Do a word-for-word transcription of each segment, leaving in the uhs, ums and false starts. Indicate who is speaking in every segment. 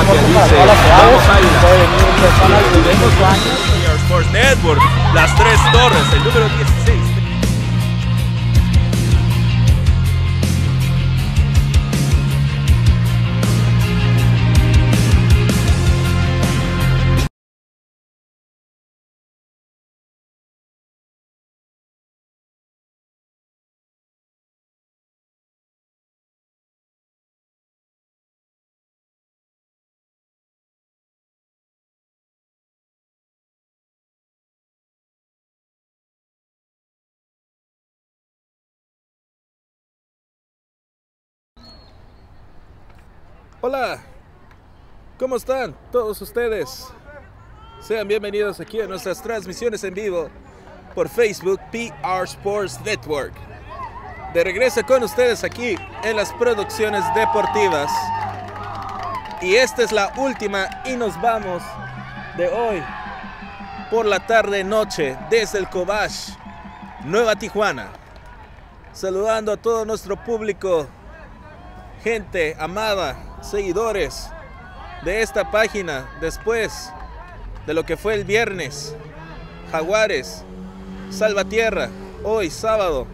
Speaker 1: que dice vamos Águilas. Y vemos P R Sports Network, las tres torres, el número dieciséis. Hola, ¿cómo están todos ustedes? Sean bienvenidos aquí a nuestras transmisiones en vivo por Facebook P R Sports Network. De regreso con ustedes aquí en las producciones deportivas. Y esta es la última y nos vamos de hoy por la tarde noche desde el Cobach, Nueva Tijuana. Saludando a todo nuestro público, gente amada, seguidores de esta página después de lo que fue el viernes. Jaguares, Salvatierra, hoy sábado,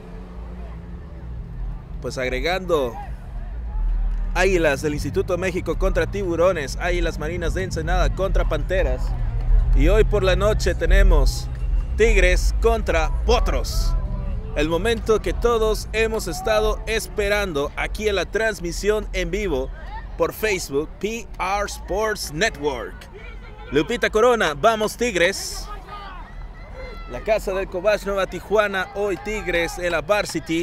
Speaker 1: pues agregando Águilas del Instituto México contra Tiburones, Águilas Marinas de Ensenada contra Panteras, y hoy por la noche tenemos Tigres contra Potros. El momento que todos hemos estado esperando aquí en la transmisión en vivo por Facebook P R Sports Network. Lupita Corona, vamos Tigres. La casa del Cobach Nueva Tijuana, hoy Tigres en la Varsity.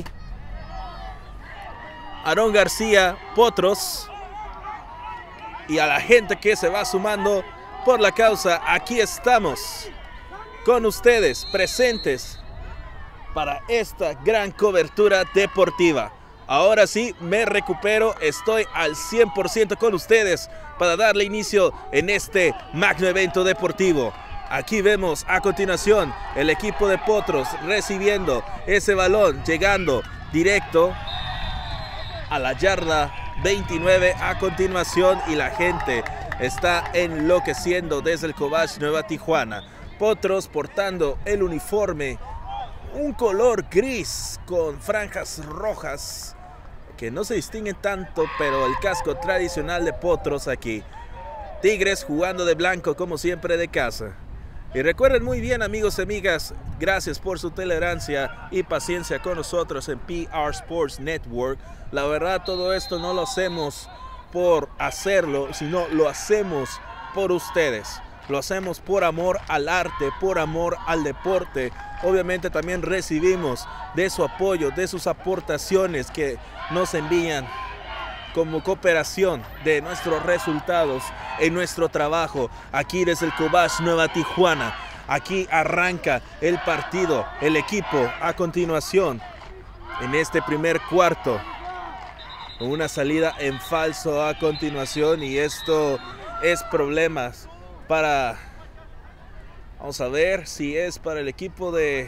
Speaker 1: Aarón García, Potros. Y a la gente que se va sumando por la causa, aquí estamos con ustedes presentes para esta gran cobertura deportiva. Ahora sí me recupero, estoy al cien por ciento con ustedes para darle inicio en este magno evento deportivo. Aquí vemos a continuación el equipo de Potros recibiendo ese balón, llegando directo a la yarda veintinueve a continuación, y la gente está enloqueciendo desde el Cobach Nueva Tijuana. Potros portando el uniforme, un color gris con franjas rojas que no se distinguen tanto, pero el casco tradicional de Potros aquí. Tigres jugando de blanco como siempre de casa. Y recuerden muy bien, amigos y amigas, gracias por su tolerancia y paciencia con nosotros en P R Sports Network. La verdad, todo esto no lo hacemos por hacerlo, sino lo hacemos por ustedes. Lo hacemos por amor al arte, por amor al deporte. Obviamente también recibimos de su apoyo, de sus aportaciones que nos envían como cooperación de nuestros resultados en nuestro trabajo aquí desde el Cobach Nueva Tijuana. Aquí arranca el partido, el equipo a continuación en este primer cuarto. Una salida en falso a continuación, y esto es problemas para, vamos a ver si es para el equipo de,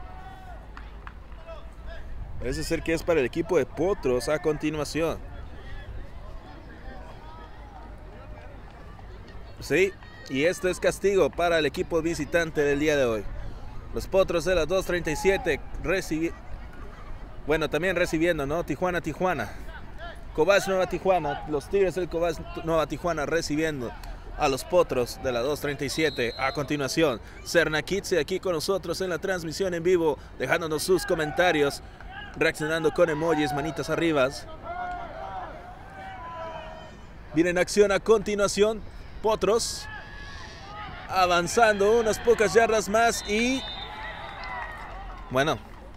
Speaker 1: parece ser que es para el equipo de Potros a continuación. Sí, y esto es castigo para el equipo visitante del día de hoy. Los Potros de las dos treinta y siete recibi bueno, también recibiendo, ¿no? Tijuana, Tijuana. Cobach Nueva Tijuana, los Tigres del Cobach Nueva Tijuana recibiendo a los Potros de la dos treinta y siete. A continuación, Cernakitze aquí con nosotros en la transmisión en vivo, dejándonos sus comentarios, reaccionando con emojis, manitas arriba. Viene en acción a continuación, Potros avanzando unas pocas yardas más y, bueno,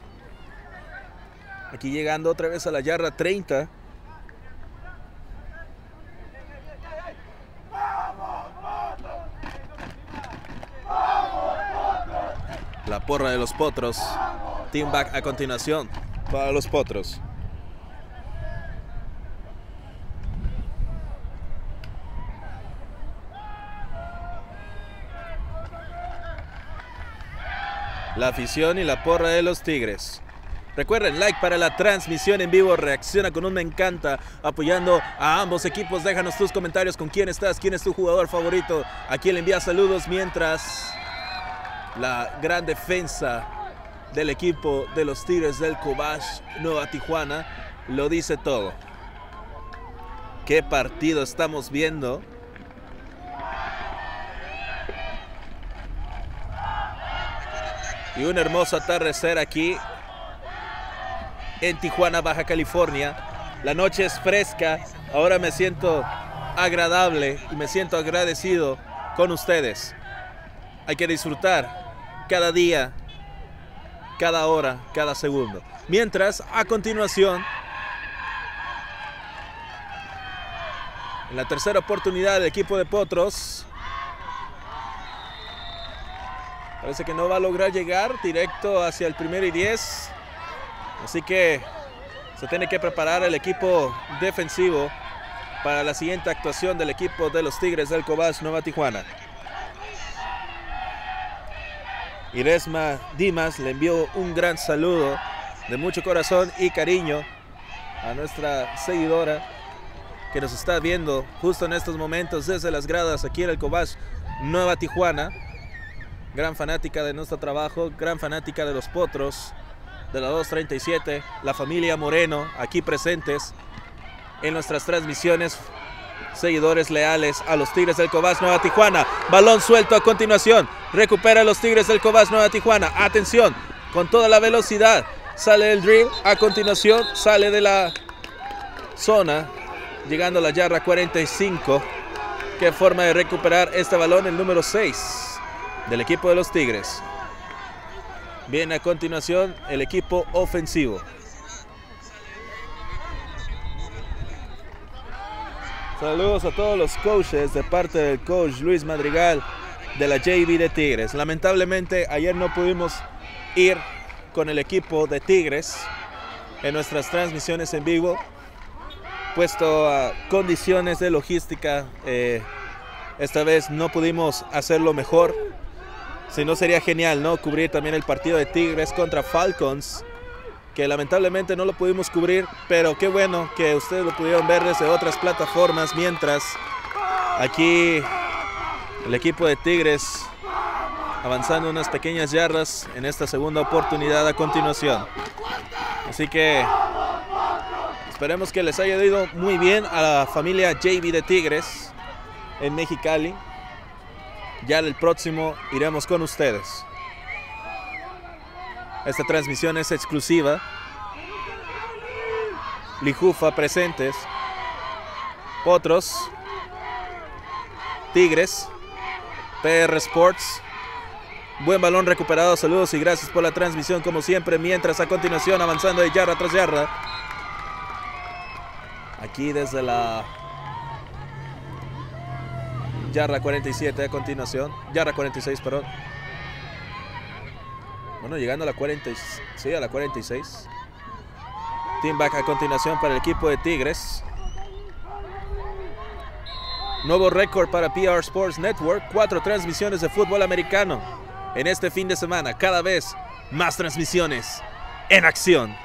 Speaker 1: aquí llegando otra vez a la yarda treinta. La porra de los Potros. Team back a continuación para los Potros. La afición y la porra de los Tigres. Recuerden, like para la transmisión en vivo, reacciona con un me encanta, apoyando a ambos equipos. Déjanos tus comentarios con quién estás, quién es tu jugador favorito, a quién le envías saludos, mientras la gran defensa del equipo de los Tigres del Cobás Nueva Tijuana lo dice todo. ¿Qué partido estamos viendo? Y un hermoso atardecer aquí en Tijuana, Baja California. La noche es fresca, ahora me siento agradable y me siento agradecido con ustedes. Hay que disfrutar cada día, cada hora, cada segundo. Mientras, a continuación, en la tercera oportunidad del equipo de Potros, parece que no va a lograr llegar directo hacia el primero y diez. Así que se tiene que preparar el equipo defensivo para la siguiente actuación del equipo de los Tigres del Cobás Nueva Tijuana. Iresma Dimas le envió un gran saludo de mucho corazón y cariño a nuestra seguidora que nos está viendo justo en estos momentos desde las gradas aquí en el Cobás Nueva Tijuana. Gran fanática de nuestro trabajo, gran fanática de los Potros, de la dos treinta y siete, la familia Moreno aquí presentes en nuestras transmisiones, seguidores leales a los Tigres del Cobás Nueva Tijuana. Balón suelto a continuación, recupera a los Tigres del Cobás Nueva Tijuana. Atención, con toda la velocidad, sale el drill, a continuación sale de la zona, llegando a la yarda cuarenta y cinco. Qué forma de recuperar este balón el número seis del equipo de los Tigres. Viene a continuación el equipo ofensivo. Saludos a todos los coaches de parte del coach Luis Madrigal de la J V de Tigres. Lamentablemente ayer no pudimos ir con el equipo de Tigres en nuestras transmisiones en vivo, puesto a condiciones de logística. Eh, esta vez no pudimos hacerlo mejor. Si no, sería genial, ¿no? Cubrir también el partido de Tigres contra Falcons, que lamentablemente no lo pudimos cubrir, pero qué bueno que ustedes lo pudieron ver desde otras plataformas, mientras aquí el equipo de Tigres avanzando unas pequeñas yardas en esta segunda oportunidad a continuación. Así que esperemos que les haya ido muy bien a la familia J V de Tigres en Mexicali. Ya el próximo iremos con ustedes. Esta transmisión es exclusiva. Lijufa presentes. Potros. Tigres. P R Sports. Buen balón recuperado. Saludos y gracias por la transmisión como siempre. Mientras a continuación avanzando de yarda tras yarda. Aquí desde la yarda cuarenta y siete a continuación. Yarda cuarenta y seis, perdón. Bueno, llegando a la cuarenta, sí, a la cuarenta y seis. Team back a continuación para el equipo de Tigres. Nuevo récord para P R Sports Network. Cuatro transmisiones de fútbol americano en este fin de semana. Cada vez más transmisiones en acción.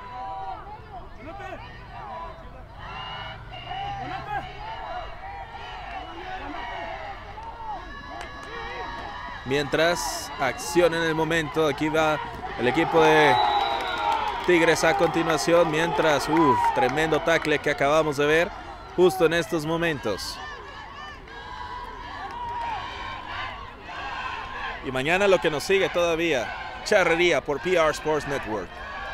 Speaker 1: Mientras, acción en el momento. Aquí va el equipo de Tigres a continuación. Mientras, uff, tremendo tackle que acabamos de ver justo en estos momentos. Y mañana lo que nos sigue todavía, charrería por P R Sports Network.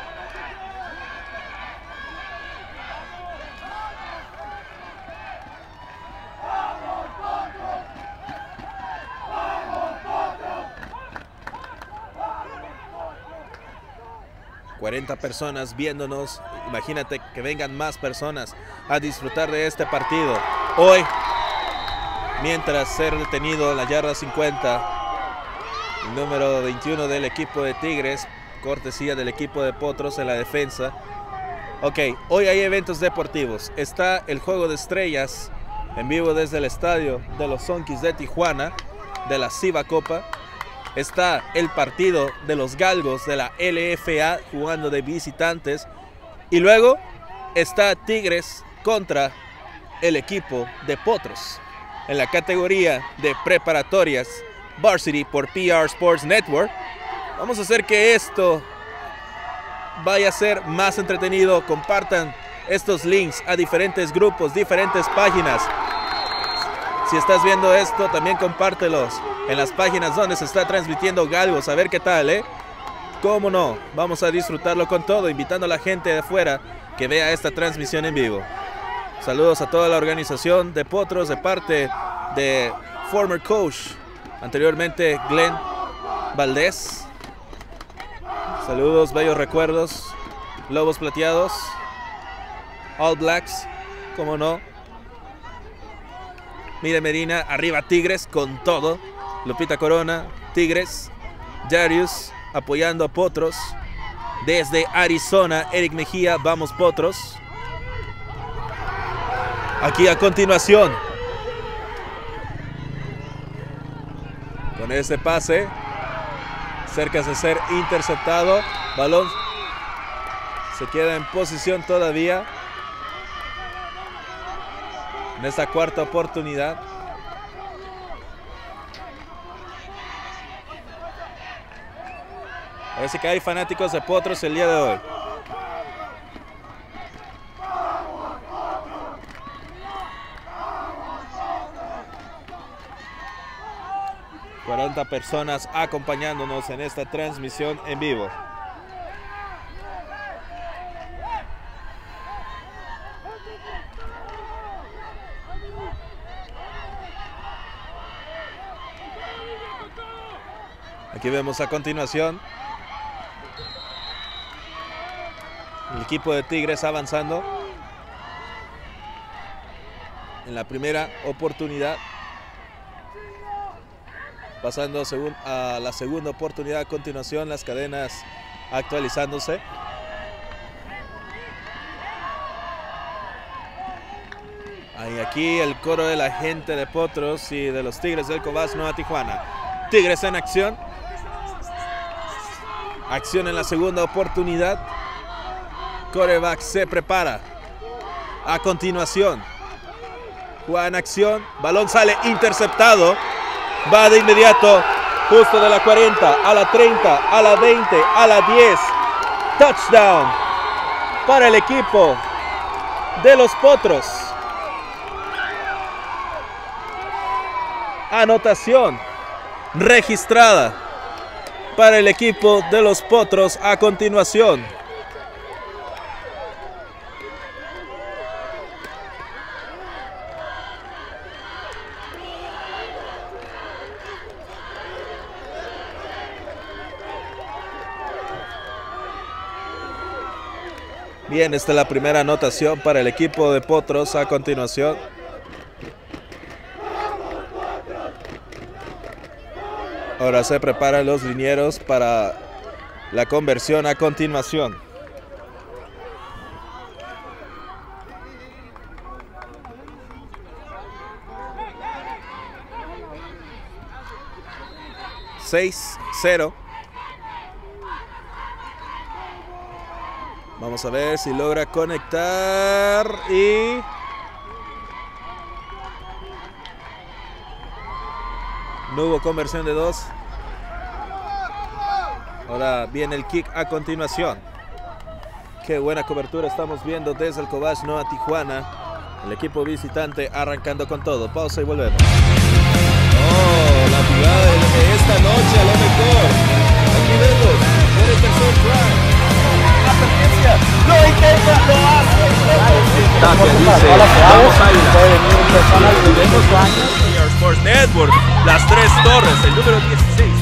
Speaker 1: cuarenta personas viéndonos. Imagínate que vengan más personas a disfrutar de este partido. Hoy, mientras ser detenido en la yarda cincuenta, el número veintiuno del equipo de Tigres, cortesía del equipo de Potros en la defensa. Ok, hoy hay eventos deportivos. Está el Juego de Estrellas en vivo desde el estadio de los Zonkis de Tijuana, de la Ciba Copa. está el partido de los Galgos de la L F A jugando de visitantes. Y luego está Tigres contra el equipo de Potros. En la categoría de preparatorias Varsity por P R Sports Network. Vamos a hacer que esto vaya a ser más entretenido. Compartan estos links a diferentes grupos, diferentes páginas. Si estás viendo esto, también compártelos en las páginas donde se está transmitiendo Galgos. A ver qué tal, ¿eh? Cómo no, vamos a disfrutarlo con todo, invitando a la gente de afuera que vea esta transmisión en vivo. Saludos a toda la organización de Potros de parte de former coach, anteriormente Glenn Valdés. Saludos, bellos recuerdos, Lobos Plateados, All Blacks, cómo no. Mire Medina, arriba Tigres con todo. Lupita Corona, Tigres. Darius apoyando a Potros. Desde Arizona, Eric Mejía, vamos Potros. Aquí a continuación, con ese pase, cerca de ser interceptado. Balón se queda en posición todavía. En esta cuarta oportunidad. Parece que hay fanáticos de Potros el día de hoy. cuarenta personas acompañándonos en esta transmisión en vivo. Aquí vemos a continuación el equipo de Tigres avanzando en la primera oportunidad, pasando a la segunda oportunidad. A continuación, las cadenas actualizándose. Hay aquí el coro de la gente de Potros y de los Tigres del Cobás Nueva Tijuana. Tigres en acción. Acción en la segunda oportunidad. Quarterback se prepara. A continuación, juega en acción. Balón sale interceptado. Va de inmediato, justo de la cuarenta a la treinta, a la veinte, a la diez. Touchdown para el equipo de los Potros. Anotación registrada para el equipo de los Potros a continuación. Bien, esta es la primera anotación para el equipo de Potros a continuación. Ahora se preparan los linieros para la conversión a continuación. seis cero. Vamos a ver si logra conectar y... no hubo conversión de dos. Ahora viene el kick a continuación. Qué buena cobertura estamos viendo desde el Cobás Nueva Tijuana. El equipo visitante arrancando con todo. Pausa y volvemos. Oh, la jugada de esta noche a lo mejor. Aquí vemos en el tercer drive. Lo intenta, lo hace. Tapia dice, vamos a ir. P R Sports Network, las tres torres, el número dieciséis.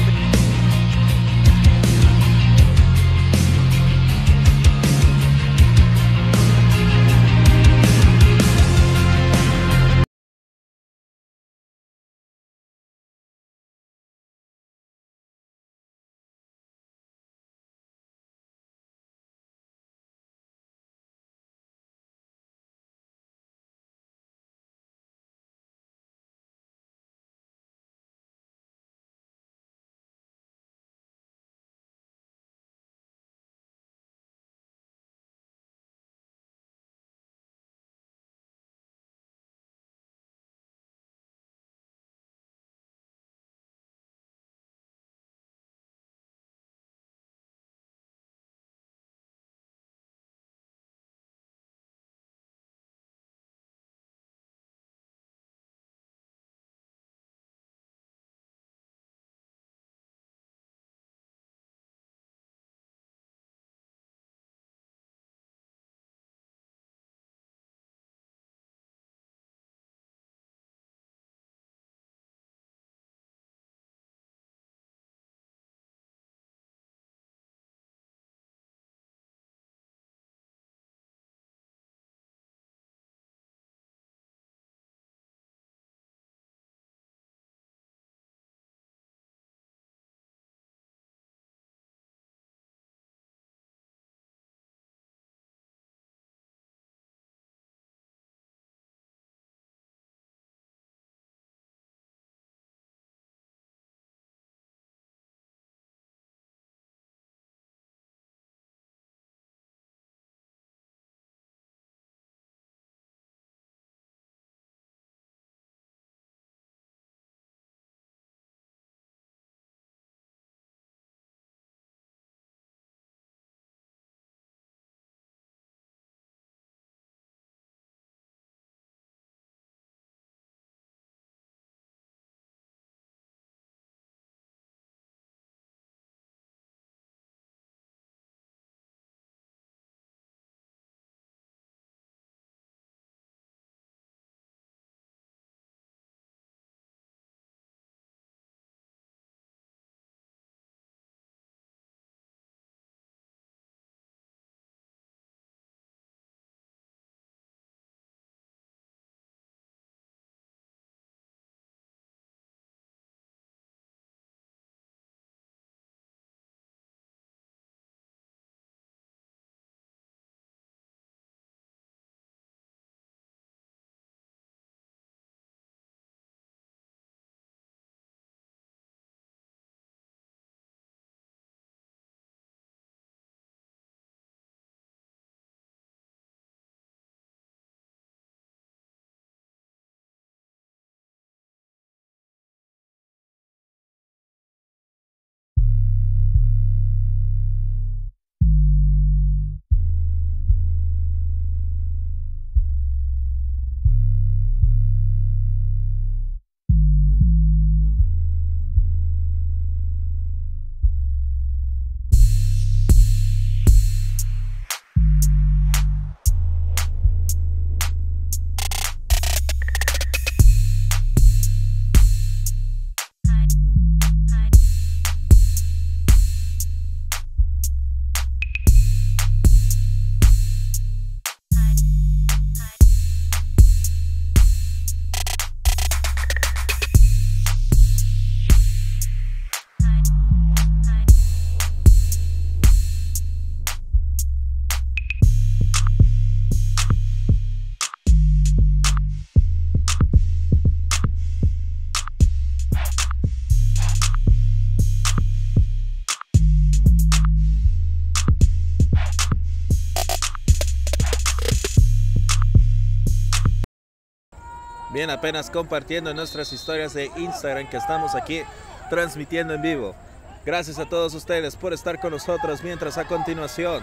Speaker 1: Bien, apenas compartiendo nuestras historias de Instagram que estamos aquí transmitiendo en vivo. Gracias a todos ustedes por estar con nosotros, mientras a continuación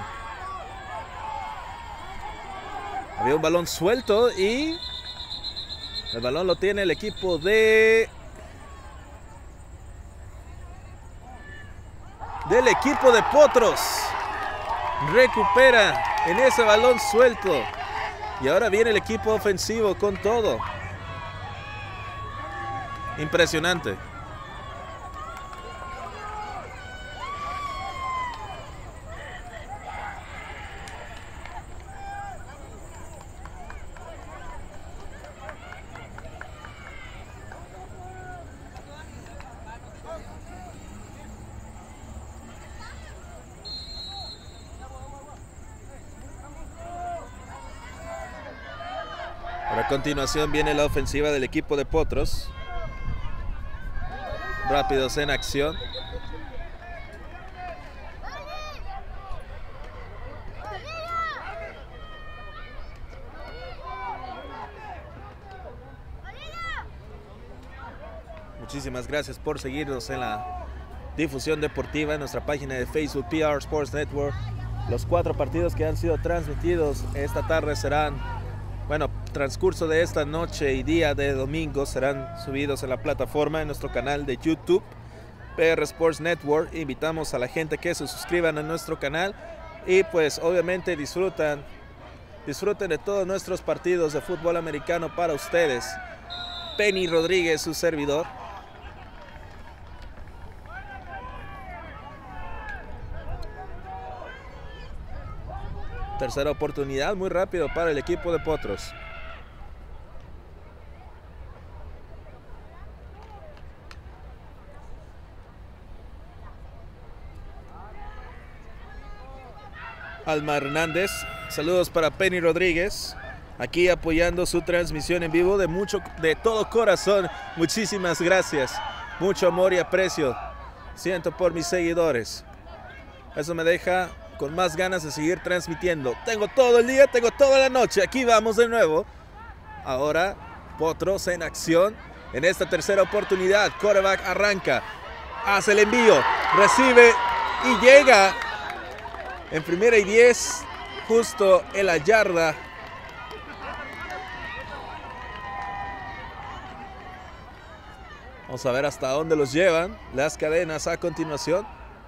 Speaker 1: había un balón suelto y el balón lo tiene el equipo de del equipo de Potros. Recupera en ese balón suelto y ahora viene el equipo ofensivo con todo. Impresionante. A continuación viene la ofensiva del equipo de Potros. Rápidos en acción. Muchísimas gracias por seguirnos en la difusión deportiva en nuestra página de Facebook P R Sports Network. Los cuatro partidos que han sido transmitidos esta tarde serán, bueno, transcurso de esta noche y día de domingo serán subidos en la plataforma en nuestro canal de YouTube P R Sports Network. Invitamos a la gente que se suscriban a nuestro canal y pues obviamente disfrutan disfruten de todos nuestros partidos de fútbol americano para ustedes. Penny Rodríguez, su servidor. Tercera oportunidad muy rápido para el equipo de Potros. Alma Hernández, saludos para Penny Rodríguez, aquí apoyando su transmisión en vivo de mucho, de todo corazón. Muchísimas gracias, mucho amor y aprecio siento por mis seguidores. Eso me deja con más ganas de seguir transmitiendo. Tengo todo el día, tengo toda la noche. Aquí vamos de nuevo. Ahora Potros en acción en esta tercera oportunidad. Quarterback arranca, hace el envío, recibe y llega en primera y diez, justo en la yarda. Vamos a ver hasta dónde los llevan las cadenas a continuación.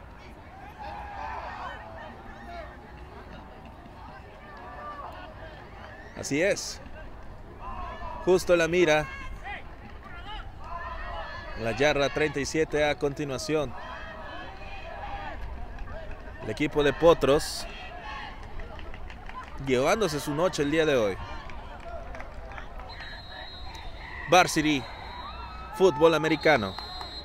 Speaker 1: Así es. Justo la mira. La yarda treinta y siete a continuación. El equipo de Potros llevándose su noche el día de hoy. Varsity fútbol americano.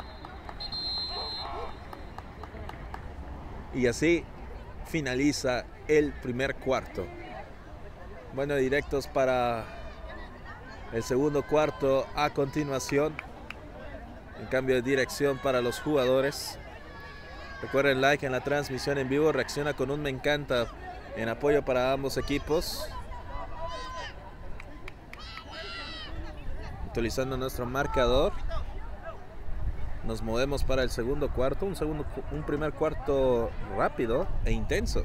Speaker 1: Y así finaliza el primer cuarto. Bueno, directos para el segundo cuarto a continuación. En cambio de dirección para los jugadores. Recuerden like en la transmisión en vivo. Reacciona con un me encanta en apoyo para ambos equipos. Utilizando nuestro marcador. Nos movemos para el segundo cuarto. Un, segundo, un primer cuarto rápido e intenso.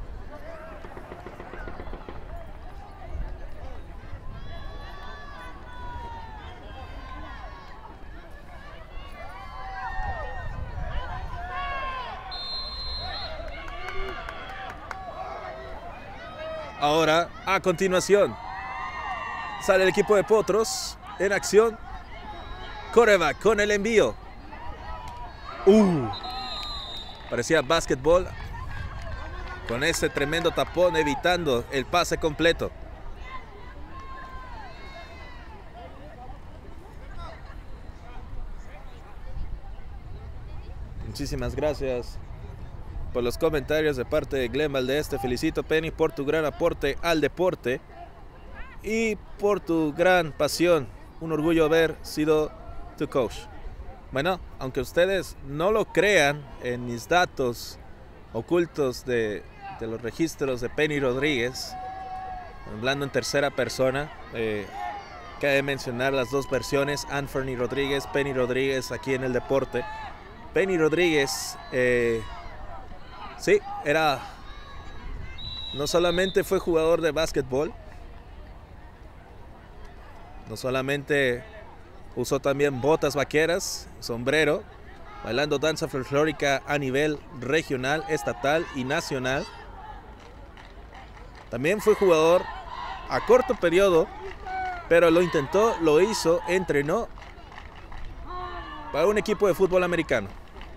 Speaker 1: Ahora, a continuación, sale el equipo de Potros en acción. Quarterback con el envío. Uh, parecía básquetbol. Con ese tremendo tapón evitando el pase completo. Muchísimas gracias por los comentarios de parte de Glenn Valdez. Te felicito, Penny, por tu gran aporte al deporte y por tu gran pasión. Un orgullo haber sido tu coach. Bueno, aunque ustedes no lo crean, en mis datos ocultos de, de los registros de Penny Rodríguez, hablando en tercera persona, eh, Cabe mencionar las dos versiones, Anthony Rodríguez, Penny Rodríguez aquí en el deporte. Penny Rodríguez, eh, sí, era, no solamente fue jugador de básquetbol, no solamente usó también botas vaqueras, sombrero, bailando danza folclórica a nivel regional, estatal y nacional. También fue jugador a corto periodo, pero lo intentó, lo hizo, entrenó para un equipo de fútbol americano.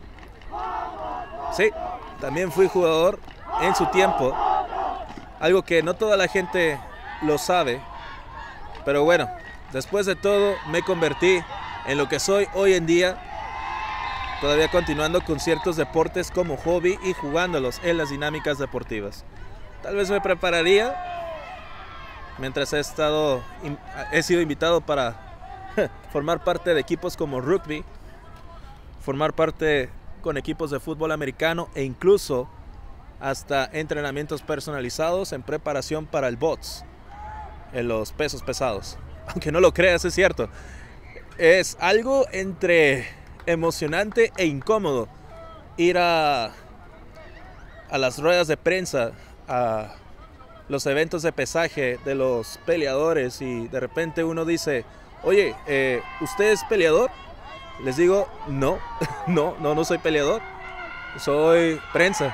Speaker 1: Sí, también fui jugador en su tiempo, algo que no toda la gente lo sabe, pero bueno, después de todo me convertí en lo que soy hoy en día, todavía continuando con ciertos deportes como hobby y jugándolos en las dinámicas deportivas. Tal vez me prepararía mientras he estado, he sido invitado para formar parte de equipos como rugby, formar parte con equipos de fútbol americano e incluso hasta entrenamientos personalizados en preparación para el bots, en los pesos pesados. Aunque no lo creas, es cierto. Es algo entre emocionante e incómodo ir a, a las ruedas de prensa, a los eventos de pesaje de los peleadores y de repente uno dice, oye, eh, ¿usted es peleador? Les digo, no, no, no, no soy peleador, soy prensa.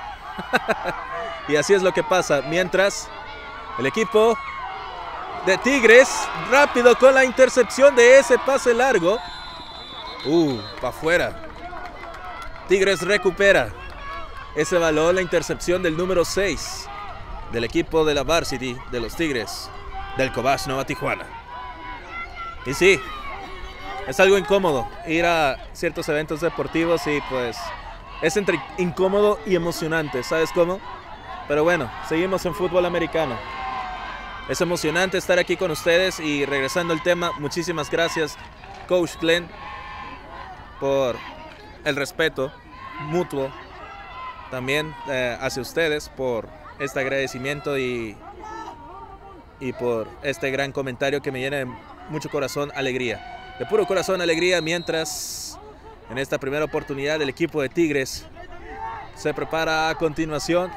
Speaker 1: Y así es lo que pasa, mientras el equipo de Tigres, rápido con la intercepción de ese pase largo. Uh, para afuera. Tigres recupera ese balón, la intercepción del número seis del equipo de la Varsity de los Tigres del Cobach Nueva Tijuana. Y sí, es algo incómodo ir a ciertos eventos deportivos y pues es entre incómodo y emocionante, ¿sabes cómo? Pero bueno, seguimos en fútbol americano. Es emocionante estar aquí con ustedes y regresando al tema, muchísimas gracias, Coach Glenn, por el respeto mutuo también eh, hacia ustedes, por este agradecimiento y, y por este gran comentario que me llena de mucho corazón, alegría. De puro corazón, alegría, mientras en esta primera oportunidad el equipo de Tigres se prepara a continuación.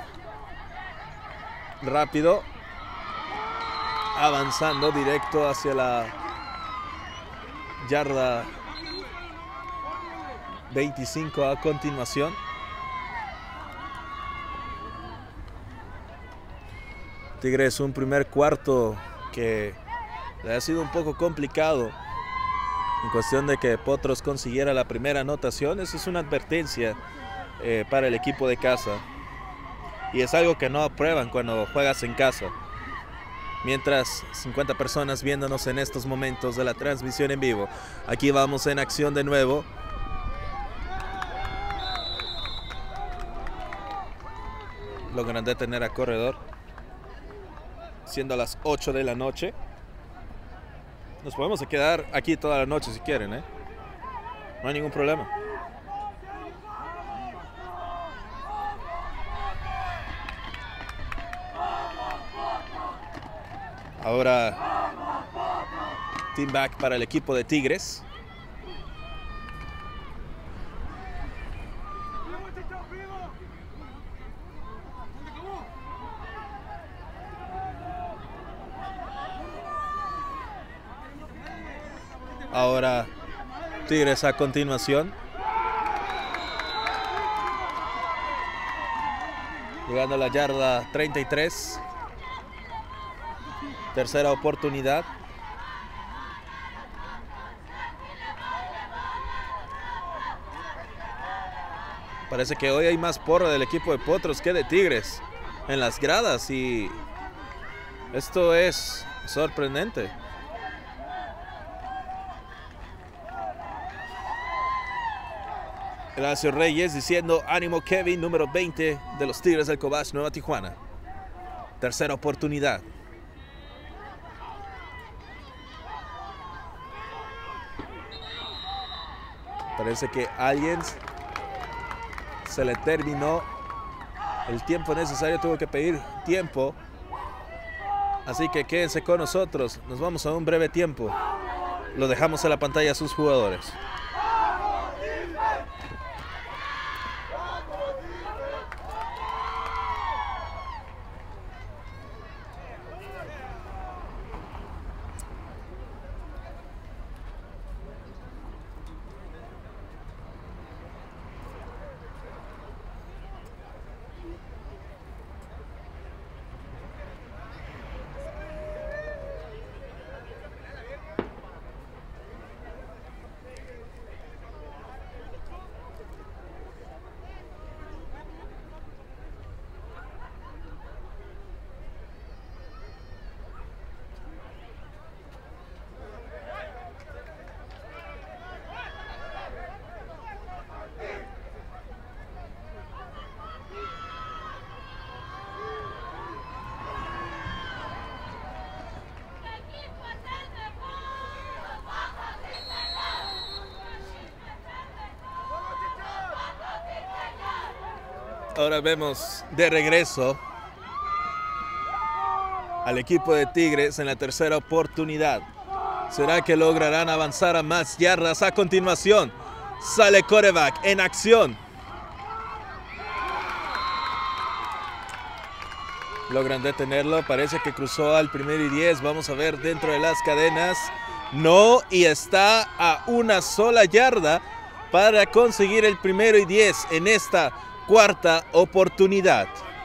Speaker 1: Rápido. Avanzando directo hacia la yarda veinticinco a continuación. Tigres un primer cuarto que le ha sido un poco complicado en cuestión de que Potros consiguiera la primera anotación. Eso es una advertencia eh, para el equipo de casa y es algo que no aprueban cuando juegas en casa. Mientras cincuenta personas viéndonos en estos momentos de la transmisión en vivo. Aquí vamos en acción de nuevo. Logran detener a corredor. Siendo las ocho de la noche. Nos podemos quedar aquí toda la noche si quieren, ¿eh? No hay ningún problema. Ahora team back para el equipo de Tigres. Ahora Tigres a continuación. Llegando a la yarda treinta y tres. Tercera oportunidad. Parece que hoy hay más porra del equipo de Potros que de Tigres en las gradas y esto es sorprendente. Gracias Reyes diciendo ánimo Kevin, número veinte de los Tigres del Cobach Nueva Tijuana. Tercera oportunidad. Parece que a alguien se le terminó el tiempo necesario, tuvo que pedir tiempo. Así que quédense con nosotros, nos vamos a un breve tiempo. lo dejamos en la pantalla a sus jugadores. Ahora vemos de regreso al equipo de Tigres en la tercera oportunidad. ¿Será que lograrán avanzar a más yardas? A continuación, sale quarterback en acción. Logran detenerlo. Parece que cruzó al primero y diez. Vamos a ver dentro de las cadenas. No, y está a una sola yarda para conseguir el primero y diez en esta cuarta oportunidad.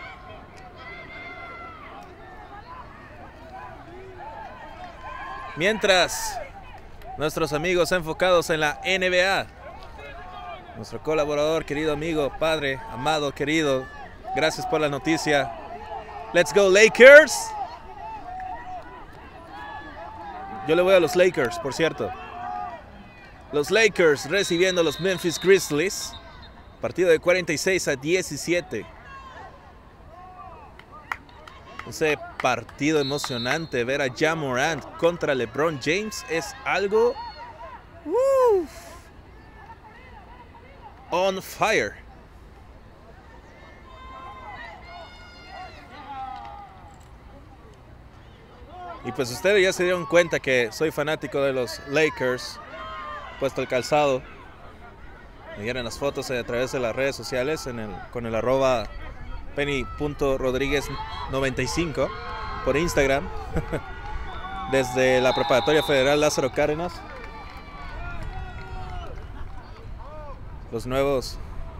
Speaker 1: Mientras, nuestros amigos enfocados en la N B A. Nuestro colaborador, querido amigo, padre, amado, querido, gracias por la noticia. Let's go Lakers. Yo le voy a los Lakers, por cierto. Los Lakers recibiendo a los Memphis Grizzlies. Partido de cuarenta y seis a diecisiete. Ese partido emocionante, ver a Ja Morant contra LeBron James es algo uh, on fire. Y pues ustedes ya se dieron cuenta que soy fanático de los Lakers, puesto el calzado. Me dieron las fotos a través de las redes sociales en el, con el arroba penny punto rodríguez noventa y cinco por Instagram. Desde la Preparatoria Federal Lázaro Cárdenas. Los nuevos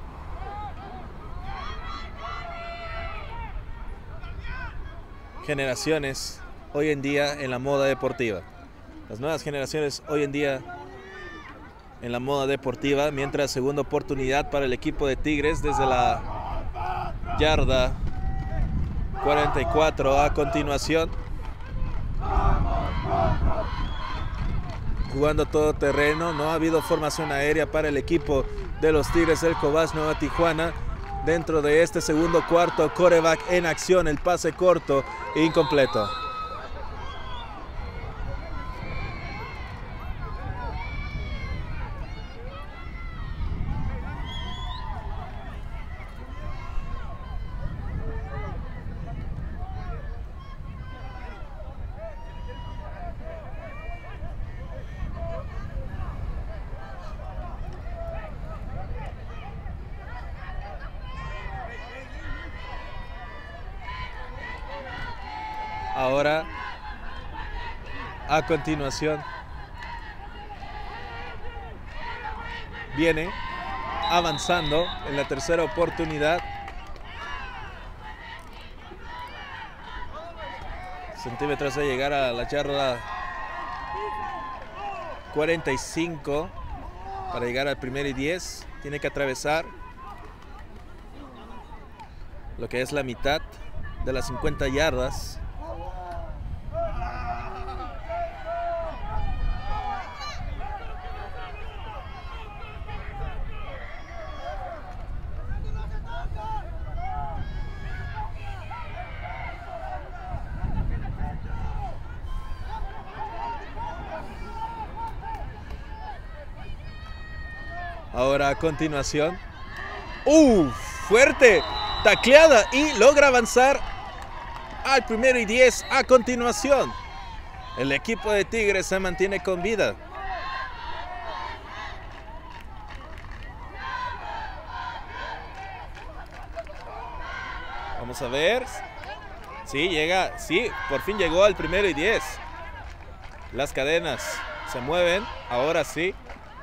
Speaker 1: generaciones hoy en día en la moda deportiva. Las nuevas generaciones hoy en día en la moda deportiva, mientras segunda oportunidad para el equipo de Tigres desde la yarda cuarenta y cuatro a continuación. Jugando todo terreno, no ha habido formación aérea para el equipo de los Tigres del Cobás Nueva Tijuana. Dentro de este segundo cuarto, quarterback en acción, el pase corto, incompleto. Ahora, a continuación, viene avanzando en la tercera oportunidad. Centímetros de llegar a la yarda cuarenta y cinco para llegar al primer y diez. Tiene que atravesar lo que es la mitad de las cincuenta yardas. Ahora a continuación, ¡uh! Fuerte, tacleada y logra avanzar al primero y diez a continuación. El equipo de Tigres se mantiene con vida. Vamos a ver. Sí, llega. Sí, por fin llegó al primero y diez. Las cadenas se mueven. Ahora sí.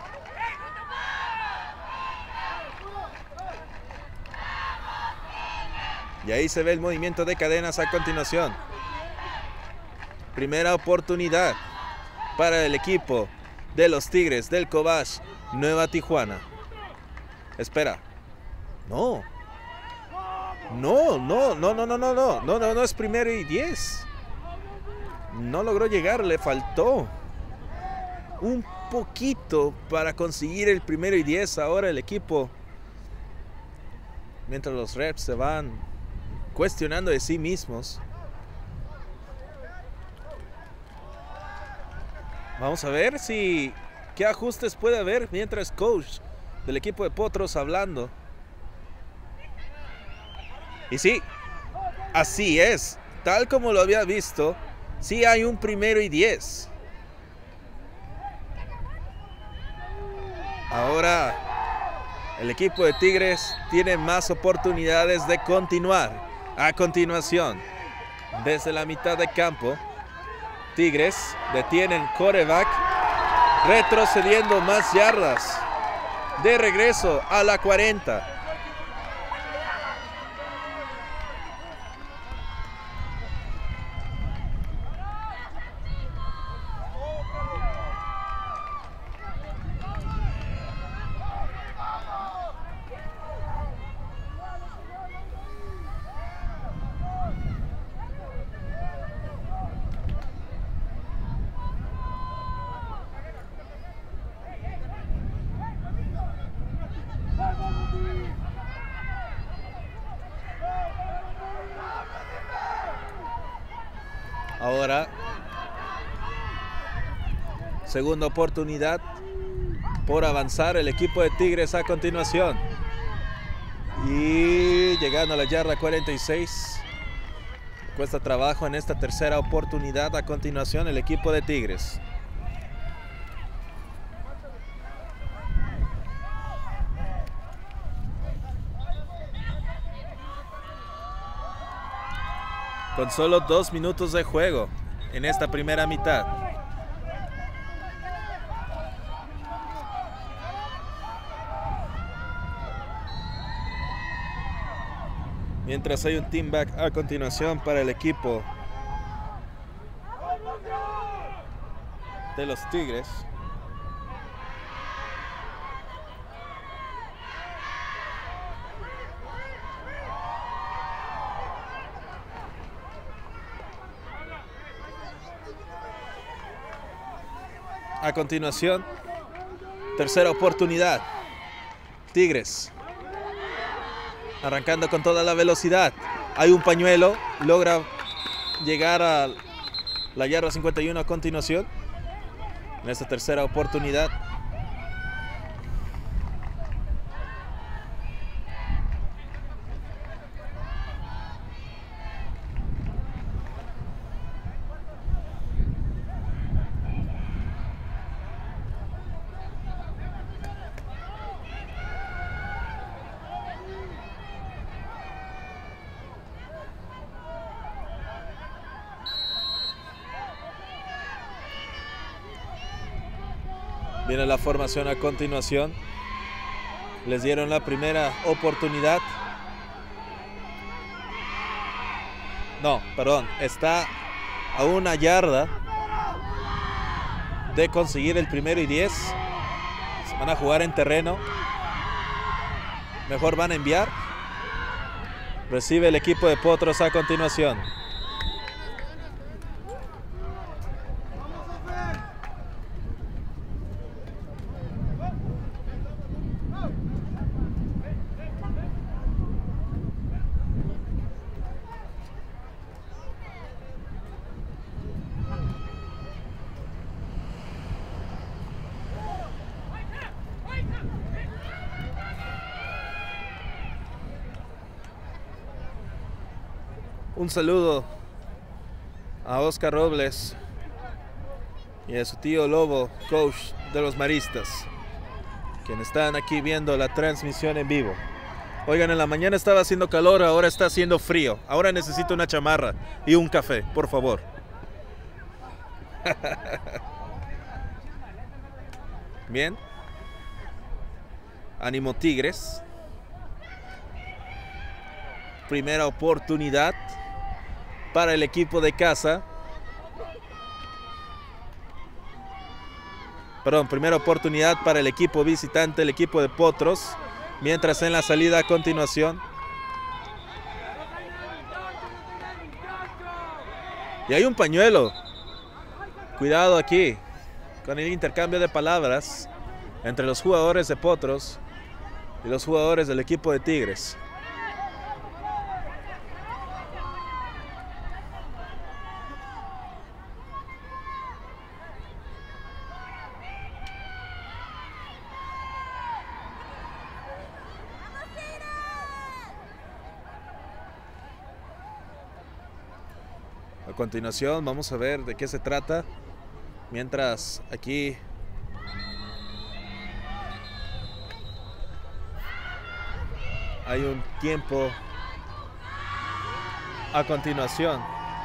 Speaker 1: Y ahí se ve el movimiento de cadenas a continuación. Primera oportunidad para el equipo de los Tigres del Cobach Nueva Tijuana. Espera. No. No, no, no, no, no, no, no, no, no, no es primero y diez. No logró llegar, le faltó un poquito para conseguir el primero y diez. Ahora el equipo, mientras los reps se van cuestionando de sí mismos. Vamos a ver si qué ajustes puede haber mientras coach del equipo de Potros hablando. Y sí, así es, tal como lo había visto, sí hay un primero y diez. Ahora el equipo de Tigres tiene más oportunidades de continuar. A continuación, desde la mitad de campo, Tigres detienen quarterback, retrocediendo más yardas. De regreso a la cuarenta. Ahora, segunda oportunidad por avanzar el equipo de Tigres a continuación. Y llegando a la yarda cuarenta y seis. Cuesta trabajo en esta tercera oportunidad. A continuación el equipo de Tigres. Con solo dos minutos de juego en esta primera mitad. Mientras hay un team back a continuación para el equipo de los Tigres. A continuación, tercera oportunidad. Tigres arrancando con toda la velocidad. Hay un pañuelo, logra llegar a la yarda cincuenta y uno a continuación. En esta tercera oportunidad. Viene la formación a continuación. Les dieron la primera oportunidad. No, perdón. Está a una yarda de conseguir el primero y diez. Se van a jugar en terreno. Mejor van a enviar. Recibe el equipo de Potros a continuación. Un saludo a Oscar Robles y a su tío Lobo, coach de los Maristas, quienes están aquí viendo la transmisión en vivo. Oigan, en la mañana estaba haciendo calor, ahora está haciendo frío. Ahora necesito una chamarra y un café, por favor. Bien. Ánimo Tigres. Primera oportunidad para el equipo de casa. Perdón, primera oportunidad para el equipo visitante, el equipo de Potros. Mientras en la salida a continuación. Y hay un pañuelo. Cuidado aquí con el intercambio de palabras entre los jugadores de Potros y los jugadores del equipo de Tigres. A continuación vamos a ver de qué se trata. Mientras aquí hay un tiempo a continuación.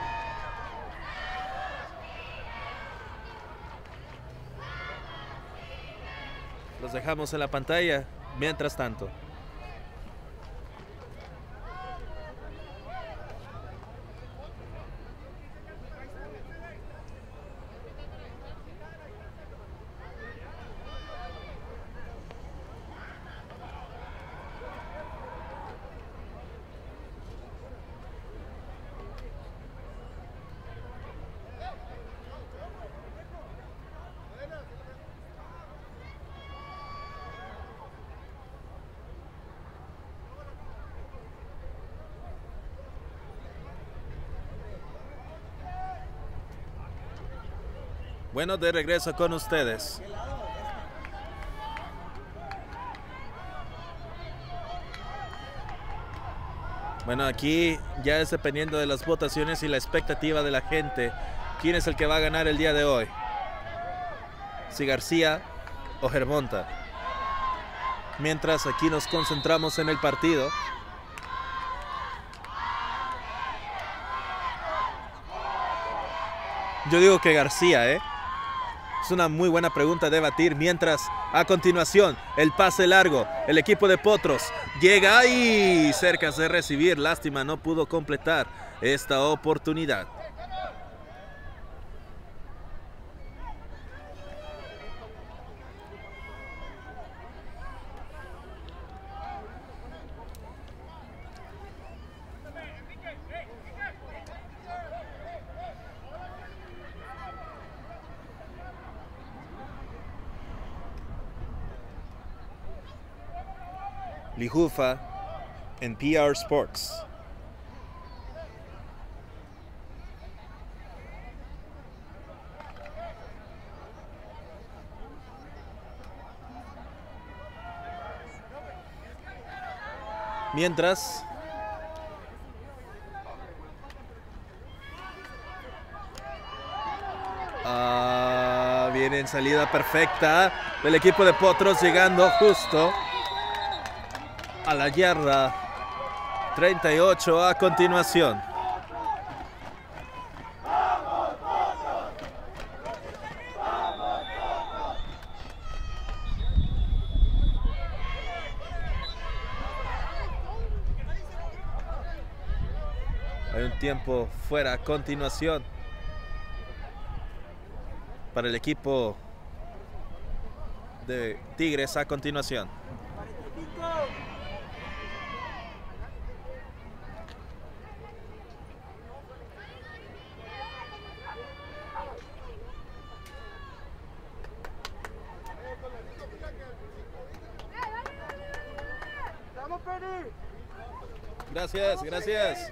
Speaker 1: Los dejamos en la pantalla mientras tanto. Bueno, de regreso con ustedes. Bueno, aquí ya es dependiendo de las votaciones y la expectativa de la gente. ¿Quién es el que va a ganar el día de hoy? Si García o Germonta. Mientras aquí nos concentramos en el partido. Yo digo que García, ¿eh? Es una muy buena pregunta a debatir. Mientras, a continuación, el pase largo. El equipo de Potros llega ahí, cerca de recibir. Lástima, no pudo completar esta oportunidad. Lijufa en P R Sports. Mientras ah, viene en salida perfecta del equipo de Potros, llegando justo a la yarda treinta y ocho a continuación. Hay un tiempo fuera a continuación para el equipo de Tigres a continuación. Gracias, gracias.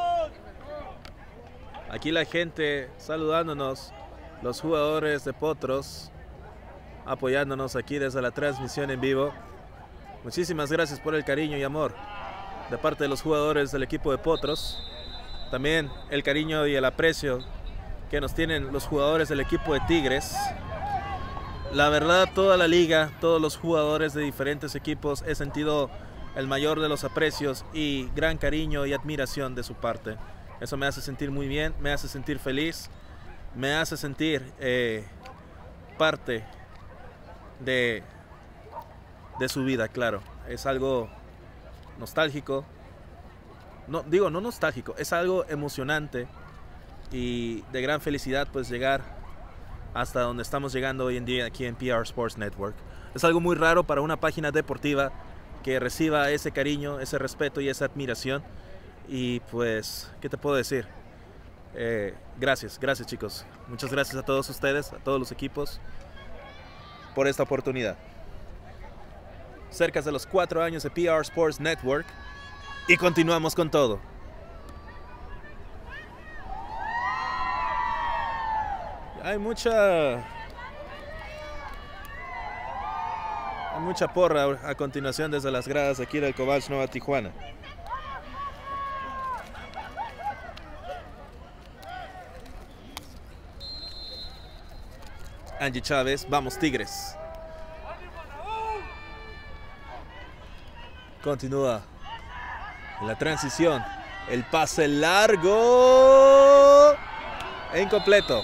Speaker 1: Aquí la gente saludándonos, los jugadores de Potros apoyándonos aquí desde la transmisión en vivo. Muchísimas gracias por el cariño y amor de parte de los jugadores del equipo de Potros. También el cariño y el aprecio que nos tienen los jugadores del equipo de Tigres. La verdad, toda la liga, todos los jugadores de diferentes equipos he sentido el mayor de los aprecios y gran cariño y admiración de su parte. Eso me hace sentir muy bien, me hace sentir feliz, me hace sentir eh, parte de, de su vida, claro. Es algo nostálgico, no, digo no nostálgico, es algo emocionante y de gran felicidad pues llegar hasta donde estamos llegando hoy en día aquí en P R Sports Network. Es algo muy raro para una página deportiva que reciba ese cariño, ese respeto y esa admiración. Y pues, ¿qué te puedo decir? Eh, gracias, gracias chicos. Muchas gracias a todos ustedes, a todos los equipos, por esta oportunidad. Cerca de los cuatro años de P R Sports Network y continuamos con todo. Hay mucha... Hay mucha porra a continuación desde las gradas aquí del Cobach Nueva Tijuana. Angie Chávez, vamos Tigres. Continúa en la transición. El pase largo e incompleto.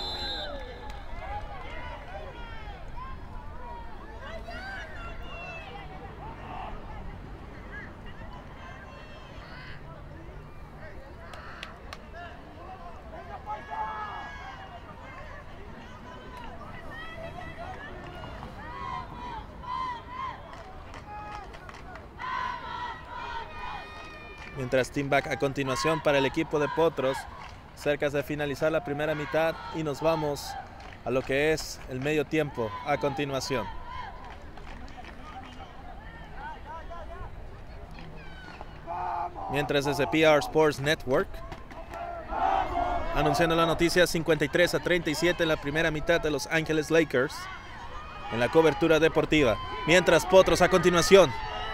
Speaker 1: Mientras team back a continuación para el equipo de Potros, cerca de finalizar la primera mitad y nos vamos a lo que es el medio tiempo a continuación. Mientras desde P R Sports Network, anunciando la noticia, cincuenta y tres a treinta y siete en la primera mitad de Los Ángeles Lakers en la cobertura deportiva. Mientras Potros a continuación.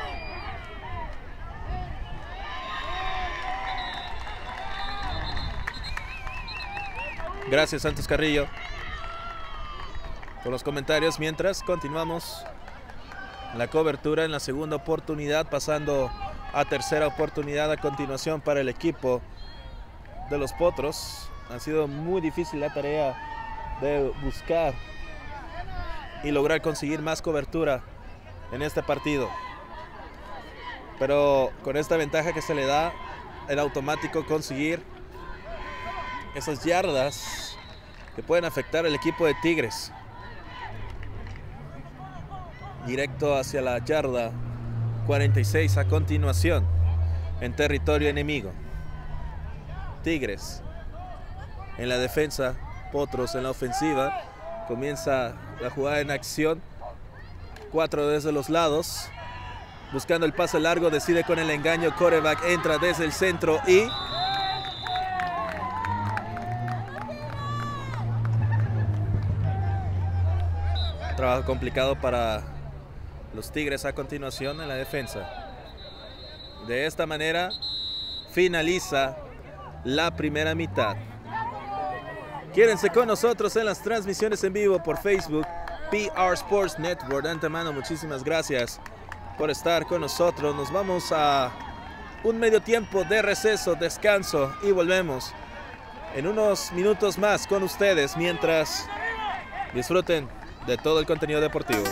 Speaker 1: Gracias Santos Carrillo por los comentarios. Mientras continuamos la cobertura en la segunda oportunidad, pasando a tercera oportunidad a continuación para el equipo de los Potros. Ha sido muy difícil la tarea de buscar y lograr conseguir más cobertura en este partido, pero con esta ventaja que se le da, el automático conseguir esas yardas que pueden afectar al equipo de Tigres. Directo hacia la yarda cuarenta y seis a continuación en territorio enemigo. Tigres en la defensa, Potros en la ofensiva. Comienza la jugada en acción. Cuatro desde los lados. Buscando el pase largo, decide con el engaño. Quarterback entra desde el centro y... trabajo complicado para los Tigres a continuación en la defensa. De esta manera finaliza la primera mitad. Quédense con nosotros en las transmisiones en vivo por Facebook, P R Sports Network. De antemano, muchísimas gracias por estar con nosotros. Nos vamos a un medio tiempo de receso, descanso y volvemos en unos minutos más con ustedes mientras disfruten de todo el contenido deportivo.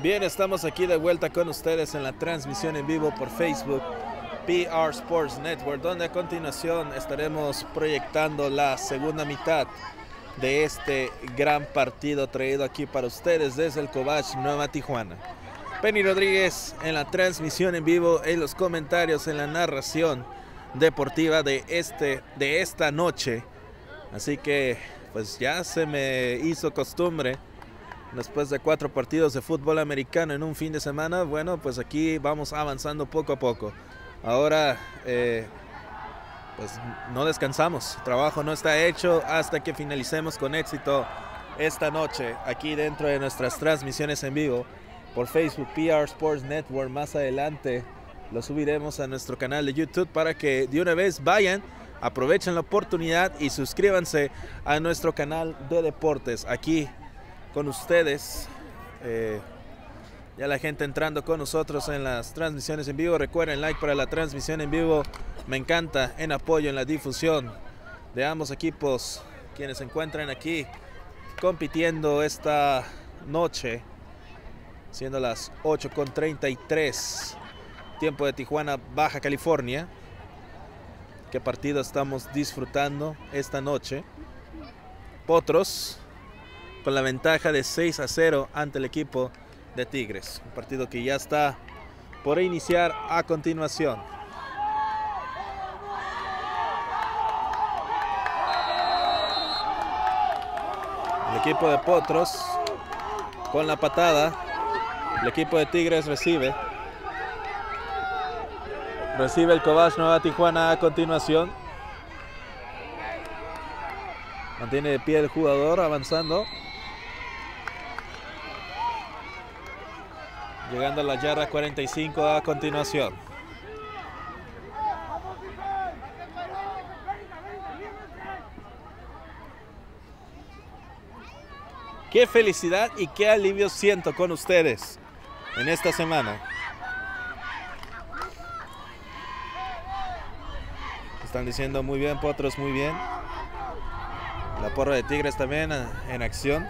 Speaker 1: Bien, estamos aquí de vuelta con ustedes en la transmisión en vivo por Facebook, P R Sports Network, donde a continuación estaremos proyectando la segunda mitad de este gran partido traído aquí para ustedes desde el Cobach Nueva Tijuana. Penny Rodríguez en la transmisión en vivo, en los comentarios, en la narración deportiva de, este, de esta noche. Así que pues ya se me hizo costumbre. Después de cuatro partidos de fútbol americano en un fin de semana, bueno, pues aquí vamos avanzando poco a poco. Ahora, eh, pues no descansamos. El trabajo no está hecho hasta que finalicemos con éxito esta noche aquí dentro de nuestras transmisiones en vivo por Facebook P R Sports Network. Más adelante lo subiremos a nuestro canal de YouTube para que de una vez vayan, aprovechen la oportunidad y suscríbanse a nuestro canal de deportes aquí con ustedes. Eh, ya la gente entrando con nosotros en las transmisiones en vivo. Recuerden, like para la transmisión en vivo. Me encanta, en apoyo, en la difusión de ambos equipos, quienes se encuentran aquí compitiendo esta noche, siendo las ocho con treinta y tres, tiempo de Tijuana, Baja California. ¿Qué partido estamos disfrutando esta noche? Potros con la ventaja de seis a cero ante el equipo de Tigres. Un partido que ya está por iniciar a continuación. El equipo de Potros con la patada. El equipo de Tigres recibe. Recibe el Cobach Nueva Tijuana a continuación. Mantiene de pie el jugador, avanzando. Llegando a la yarda cuarenta y cinco a continuación. Qué felicidad y qué alivio siento con ustedes en esta semana. Están diciendo muy bien, Potros, muy bien. La porra de Tigres también en acción.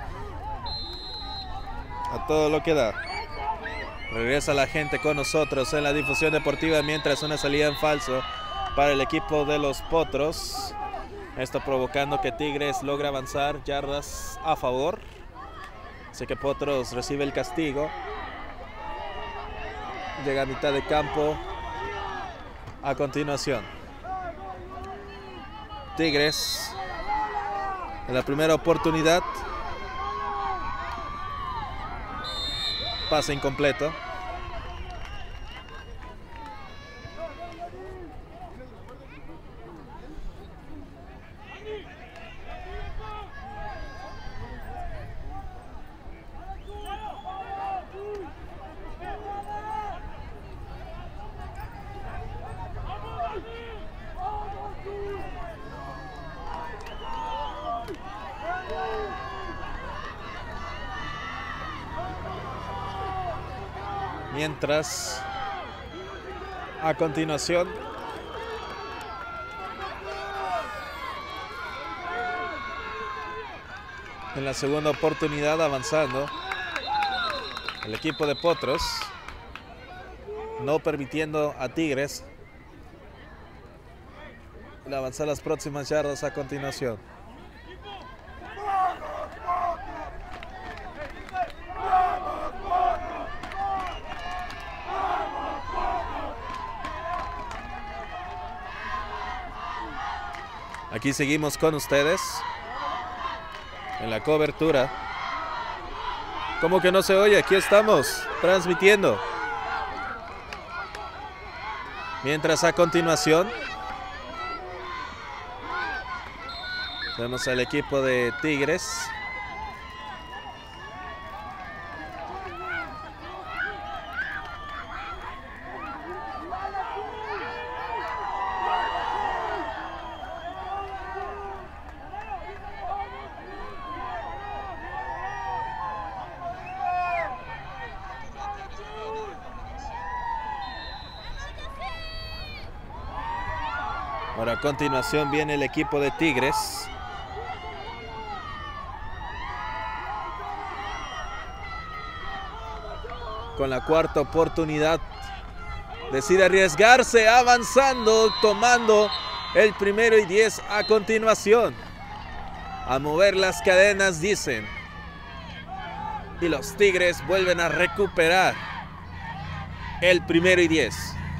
Speaker 1: A todo lo que da. Regresa la gente con nosotros en la difusión deportiva, mientras una salida en falso para el equipo de los Potros. Esto provocando que Tigres logre avanzar yardas a favor. Así que Potros recibe el castigo. Llega a mitad de campo a continuación. Tigres en la primera oportunidad. Pase incompleto. Mientras, a continuación, en la segunda oportunidad avanzando, el equipo de Potros, no permitiendo a Tigres avanzar las próximas yardas a continuación. Aquí seguimos con ustedes en la cobertura. ¿Cómo que no se oye? Aquí estamos transmitiendo. Mientras a continuación vemos al equipo de Tigres. Ahora a continuación viene el equipo de Tigres. con la cuarta oportunidad. Decide arriesgarse, avanzando, tomando el primero y diez a continuación. A mover las cadenas, dicen. Y los Tigres vuelven a recuperar el primero y diez.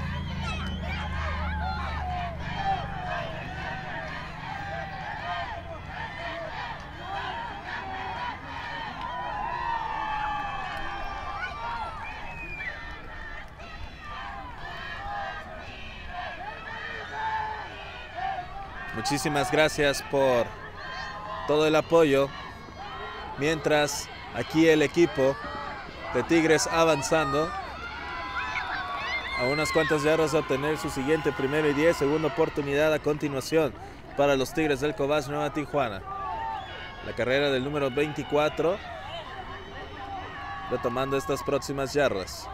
Speaker 1: Muchísimas gracias por todo el apoyo. Mientras aquí el equipo de Tigres avanzando a unas cuantas yardas de obtener su siguiente primero y diez. Segunda oportunidad a continuación para los Tigres del Cobás Nueva Tijuana. La carrera del número veinticuatro, retomando estas próximas yardas.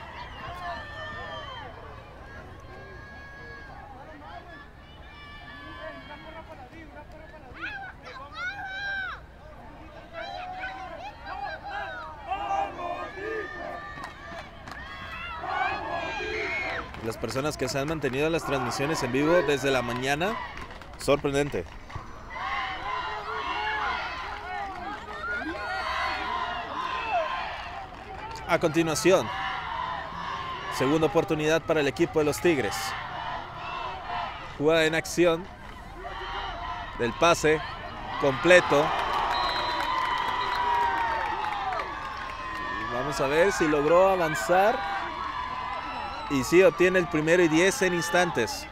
Speaker 1: Las personas que se han mantenido en las transmisiones en vivo desde la mañana, sorprendente. A continuación, segunda oportunidad para el equipo de los Tigres. Jugada en acción del pase completo. Y vamos a ver si logró avanzar. Y sí, obtiene el primero y diez en instantes.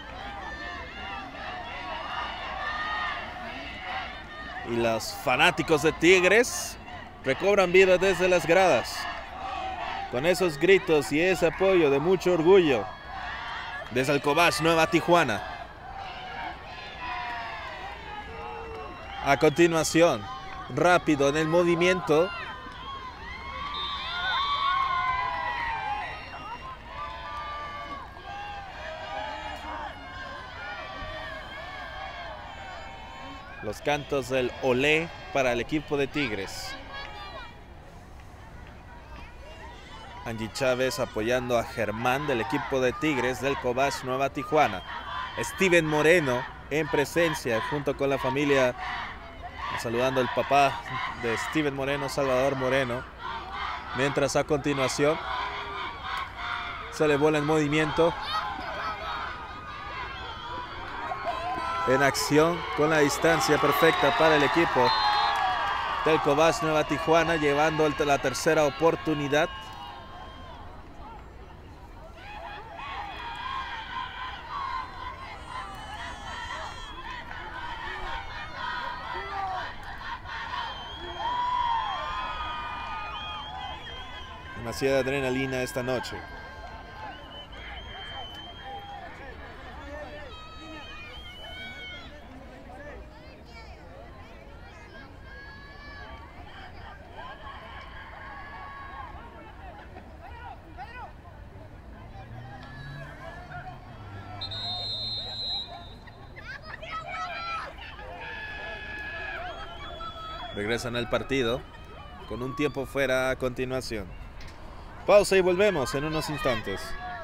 Speaker 1: Y los fanáticos de Tigres recobran vida desde las gradas. Con esos gritos y ese apoyo de mucho orgullo. Desde el Cobás Nueva Tijuana. A continuación, rápido en el movimiento. Los cantos del olé para el equipo de Tigres. Angie Chávez apoyando a Germán del equipo de Tigres del Cobás Nueva Tijuana. Steven Moreno en presencia junto con la familia, saludando al papá de Steven Moreno, Salvador Moreno. Mientras a continuación se le vuela en movimiento. En acción con la distancia perfecta para el equipo del Cobás Nueva Tijuana, llevando la tercera oportunidad. Demasiada adrenalina esta noche. Regresan al partido con un tiempo fuera a continuación. Pausa y volvemos en unos instantes.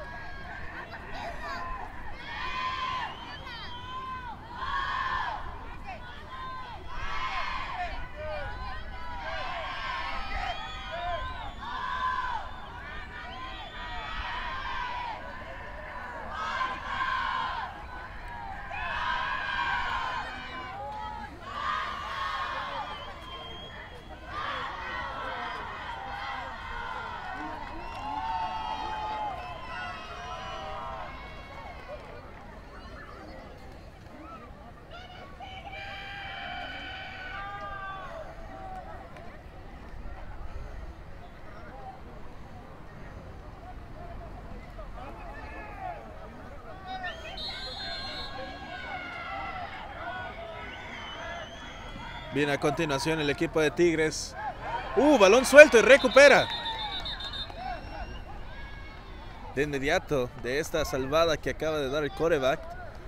Speaker 1: Bien, a continuación el equipo de Tigres. Uh, balón suelto y recupera. De inmediato de esta salvada que acaba de dar el quarterback.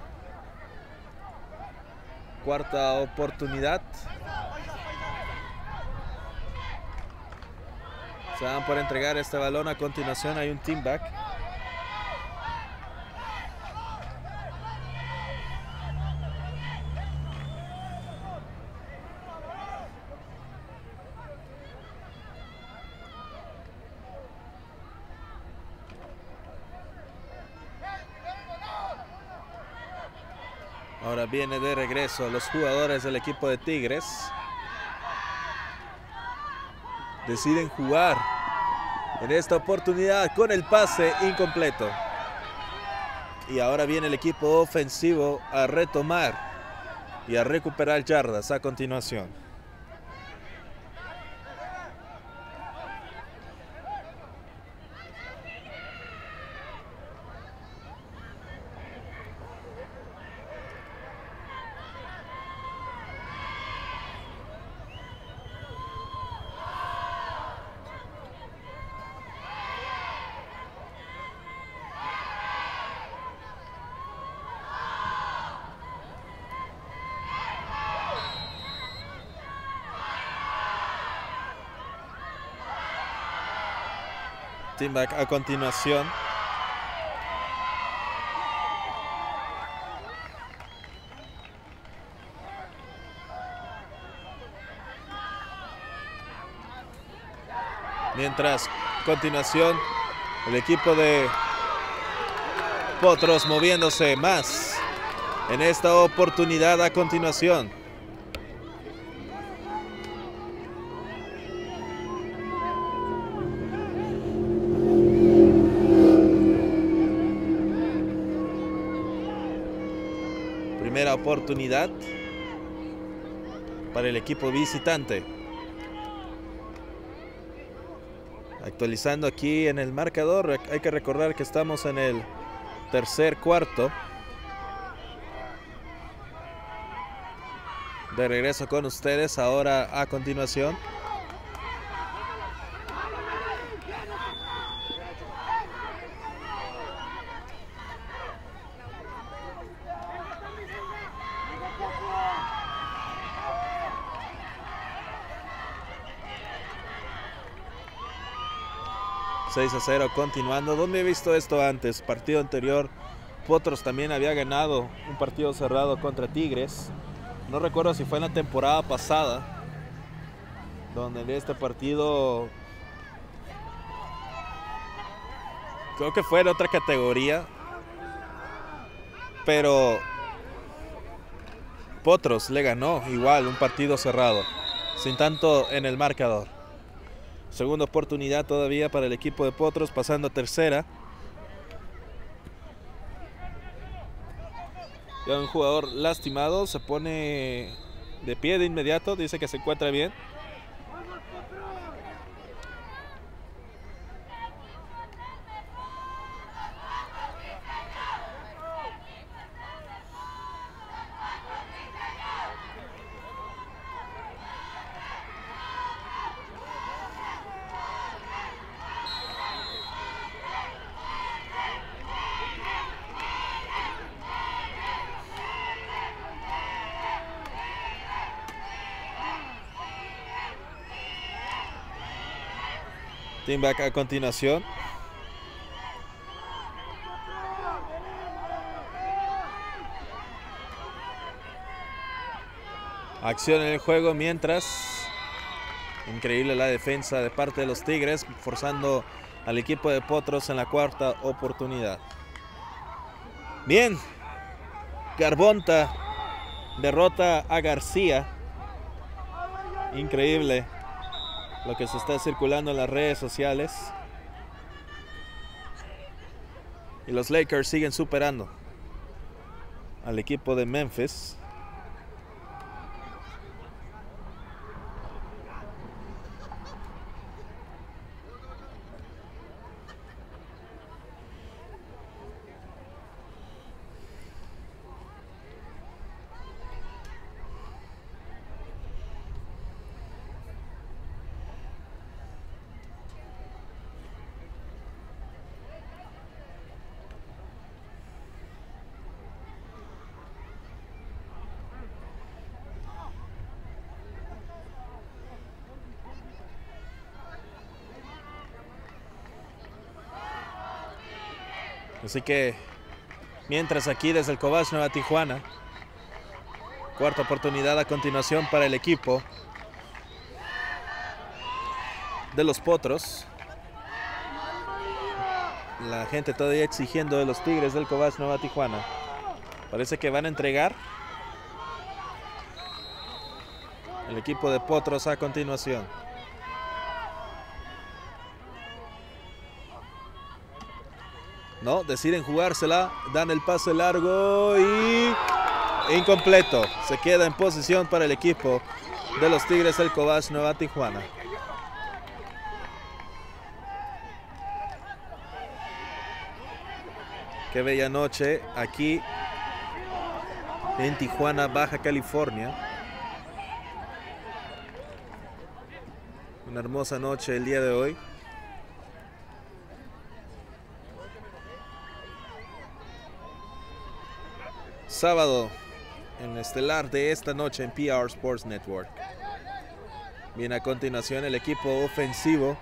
Speaker 1: Cuarta oportunidad. Se van por entregar este balón. A continuación hay un team back. Ahora viene de regreso los jugadores del equipo de Tigres. Deciden jugar en esta oportunidad con el pase incompleto. Y ahora viene el equipo ofensivo a retomar y a recuperar yardas a continuación. Team back a continuación. Mientras, a continuación, el equipo de Potros moviéndose más en esta oportunidad a continuación. Primera oportunidad para el equipo visitante. Actualizando aquí en el marcador, hay que recordar que estamos en el tercer cuarto. De regreso con ustedes ahora a continuación. seis a cero continuando. ¿Dónde he visto esto antes? Partido anterior, Potros también había ganado un partido cerrado contra Tigres. No recuerdo si fue en la temporada pasada, donde en este partido creo que fue en otra categoría, pero Potros le ganó igual un partido cerrado, sin tanto en el marcador. Segunda oportunidad todavía para el equipo de Potros, pasando a tercera. Ya un jugador lastimado se pone de pie de inmediato, dice que se encuentra bien. Team back a continuación. Acción en el juego mientras. Increíble la defensa de parte de los Tigres, forzando al equipo de Potros en la cuarta oportunidad. Bien. Garbonta derrota a García. Increíble lo que se está circulando en las redes sociales. Y los Lakers siguen superando al equipo de Memphis. Así que mientras aquí desde el Cobach Nueva Tijuana, cuarta oportunidad a continuación para el equipo de los Potros. La gente todavía exigiendo de los Tigres del Cobach Nueva Tijuana. Parece que van a entregar el equipo de Potros a continuación. No, deciden jugársela, dan el pase largo y incompleto. Se queda en posición para el equipo de los Tigres del Cobach Nueva Tijuana. Qué bella noche aquí en Tijuana, Baja California. Una hermosa noche el día de hoy. Sábado en el estelar de esta noche en P R Sports Network. Bien, a continuación el equipo ofensivo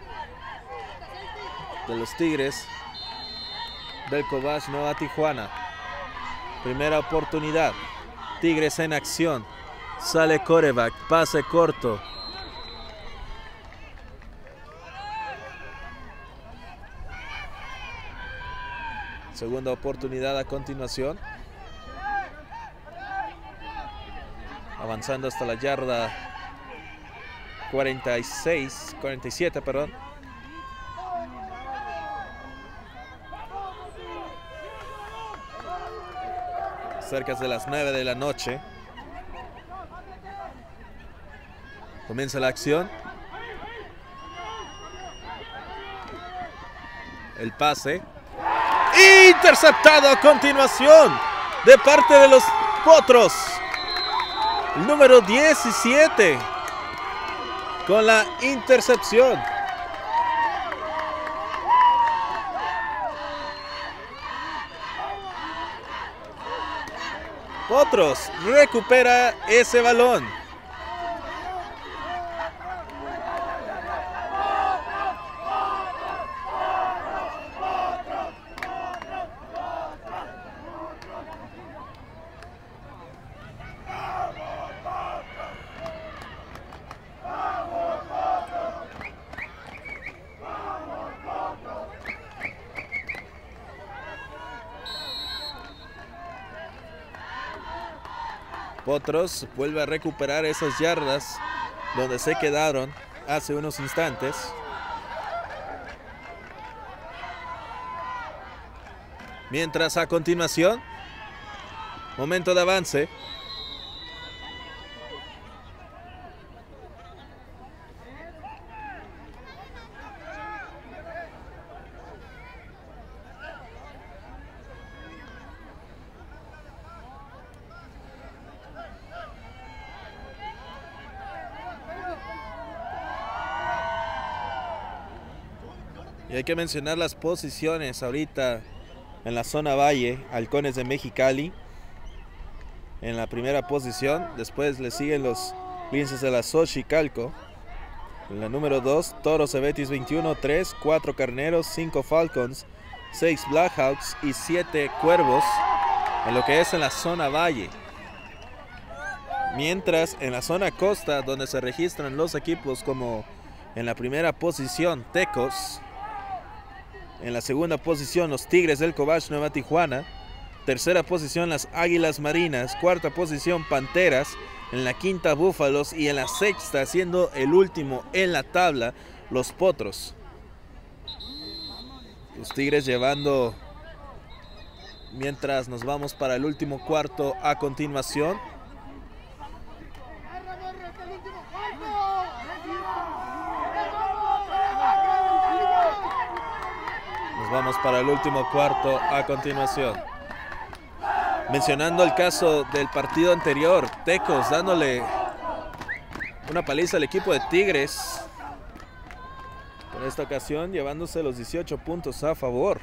Speaker 1: de los Tigres del Cobach Nueva Tijuana. Primera oportunidad. Tigres en acción. Sale quarterback. Pase corto. Segunda oportunidad a continuación. Avanzando hasta la yarda cuarenta y seis, cuarenta y siete, perdón. Cerca de las nueve de la noche. Comienza la acción. El pase. Interceptado a continuación de parte de los Potros. El número diecisiete con la intercepción. Potros recupera ese balón. Potros vuelve a recuperar esas yardas donde se quedaron hace unos instantes. Mientras a continuación, momento de avance. Y hay que mencionar las posiciones ahorita en la zona valle. Halcones de Mexicali en la primera posición. Después le siguen los Linces de la Xochicalco. En la número dos, Toros de Betis veintiuno, tres, cuatro Carneros, cinco Falcons, seis Blackhawks y siete Cuervos en lo que es en la zona valle. Mientras en la zona costa, donde se registran los equipos como en la primera posición Tecos, en la segunda posición los Tigres del Cobach Nueva Tijuana, tercera posición las Águilas Marinas, cuarta posición Panteras, en la quinta Búfalos y en la sexta, siendo el último en la tabla, los Potros. Los Tigres llevando, mientras nos vamos para el último cuarto a continuación. Vamos para el último cuarto a continuación. Mencionando el caso del partido anterior, Tecos dándole una paliza al equipo de Tigres. En esta ocasión llevándose los dieciocho puntos a favor.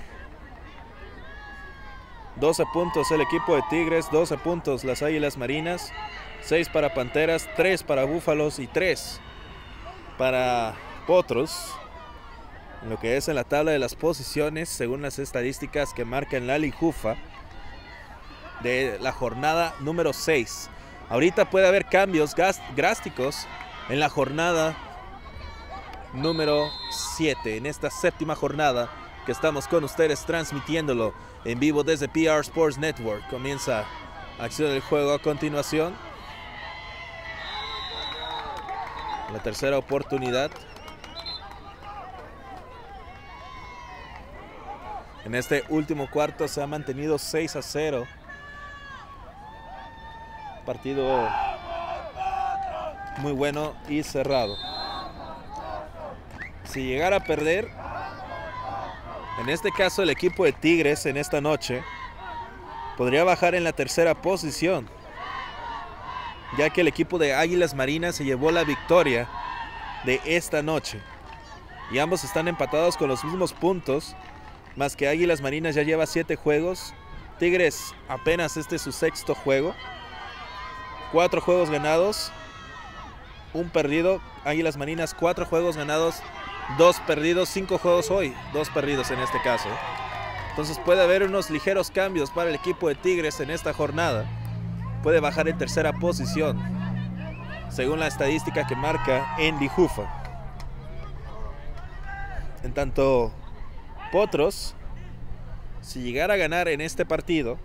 Speaker 1: doce puntos el equipo de Tigres, doce puntos las Águilas Marinas, seis para Panteras, tres para Búfalos y tres para Potros. en lo que es en la tabla de las posiciones, según las estadísticas que marcan la Lijufa de la jornada número seis. Ahorita puede haber cambios drásticos en la jornada número siete, en esta séptima jornada que estamos con ustedes transmitiéndolo en vivo desde P R Sports Network. Comienza acción del juego a continuación. La tercera oportunidad. En este último cuarto se ha mantenido seis a cero. Partido muy bueno y cerrado. Si llegara a perder, en este caso el equipo de Tigres en esta noche podría bajar en la tercera posición, ya que el equipo de Águilas Marinas se llevó la victoria de esta noche. Y ambos están empatados con los mismos puntos, más que Águilas Marinas ya lleva siete juegos. Tigres apenas este es su sexto juego. Cuatro juegos ganados, un perdido. Águilas Marinas, cuatro juegos ganados, dos perdidos, cinco juegos hoy, dos perdidos en este caso. Entonces puede haber unos ligeros cambios para el equipo de Tigres en esta jornada. Puede bajar en tercera posición, según la estadística que marca en Lijufa. En tanto, Potros, si llegara a ganar en este partido,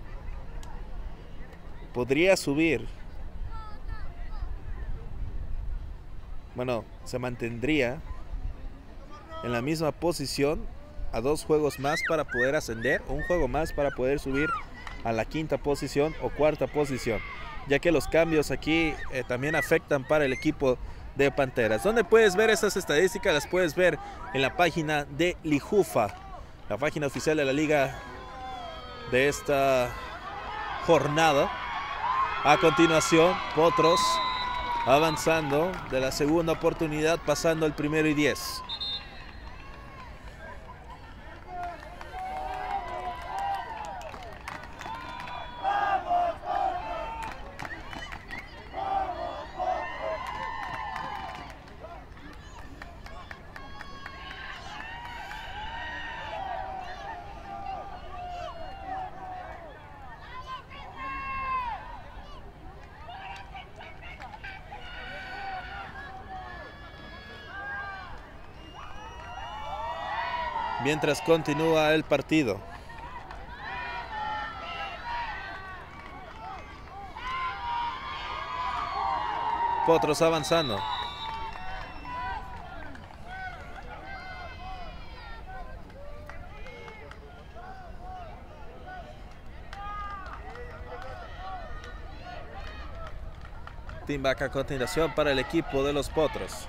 Speaker 1: podría subir. Bueno, se mantendría en la misma posición a dos juegos más para poder ascender, o un juego más para poder subir a la quinta posición o cuarta posición, ya que los cambios aquí eh, también afectan para el equipo de Panteras. ¿Dónde puedes ver esas estadísticas? Las puedes ver en la página de Lijufa, la página oficial de la liga de esta jornada. A continuación, Potros avanzando de la segunda oportunidad, pasando el primero y diez. Mientras continúa el partido. Potros avanzando. Team back a continuación para el equipo de los Potros.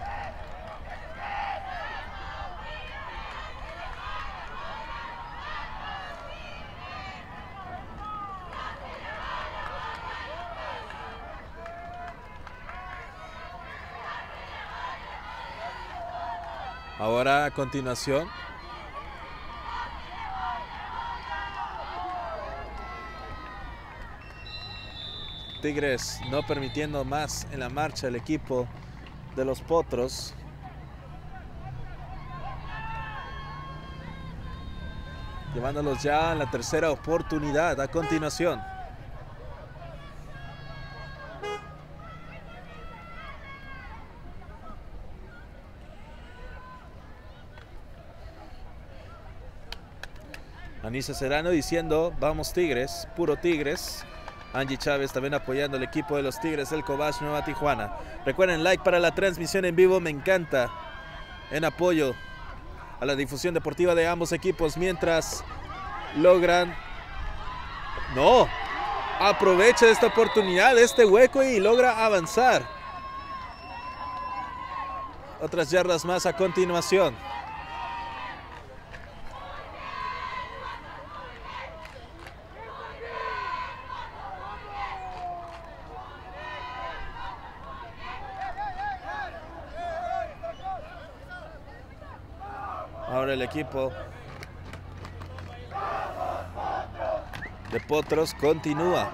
Speaker 1: Ahora a continuación, Tigres no permitiendo más en la marcha el equipo de los Potros. Llevándolos ya a la tercera oportunidad a continuación. Anissa Serrano diciendo, vamos Tigres, puro Tigres. Angie Chávez también apoyando al equipo de los Tigres del Cobach Nueva Tijuana. Recuerden, like para la transmisión en vivo, me encanta. En apoyo a la difusión deportiva de ambos equipos, mientras logran... No, aprovecha esta oportunidad, este hueco, y logra avanzar. Otras yardas más a continuación. Ahora el equipo de Potros continúa.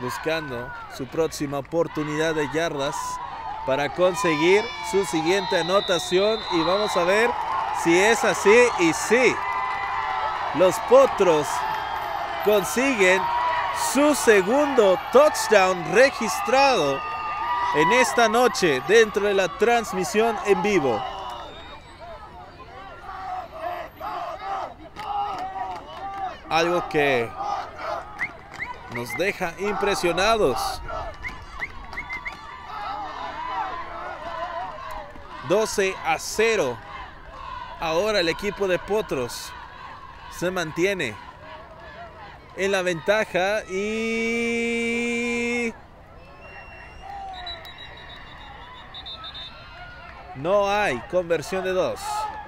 Speaker 1: buscando su próxima oportunidad de yardas para conseguir su siguiente anotación, y vamos a ver si es así. Y sí, los Potros consiguen su segundo touchdown registrado en esta noche dentro de la transmisión en vivo. Algo que nos deja impresionados. doce a cero. Ahora el equipo de Potros se mantiene en la ventaja y no hay conversión de dos.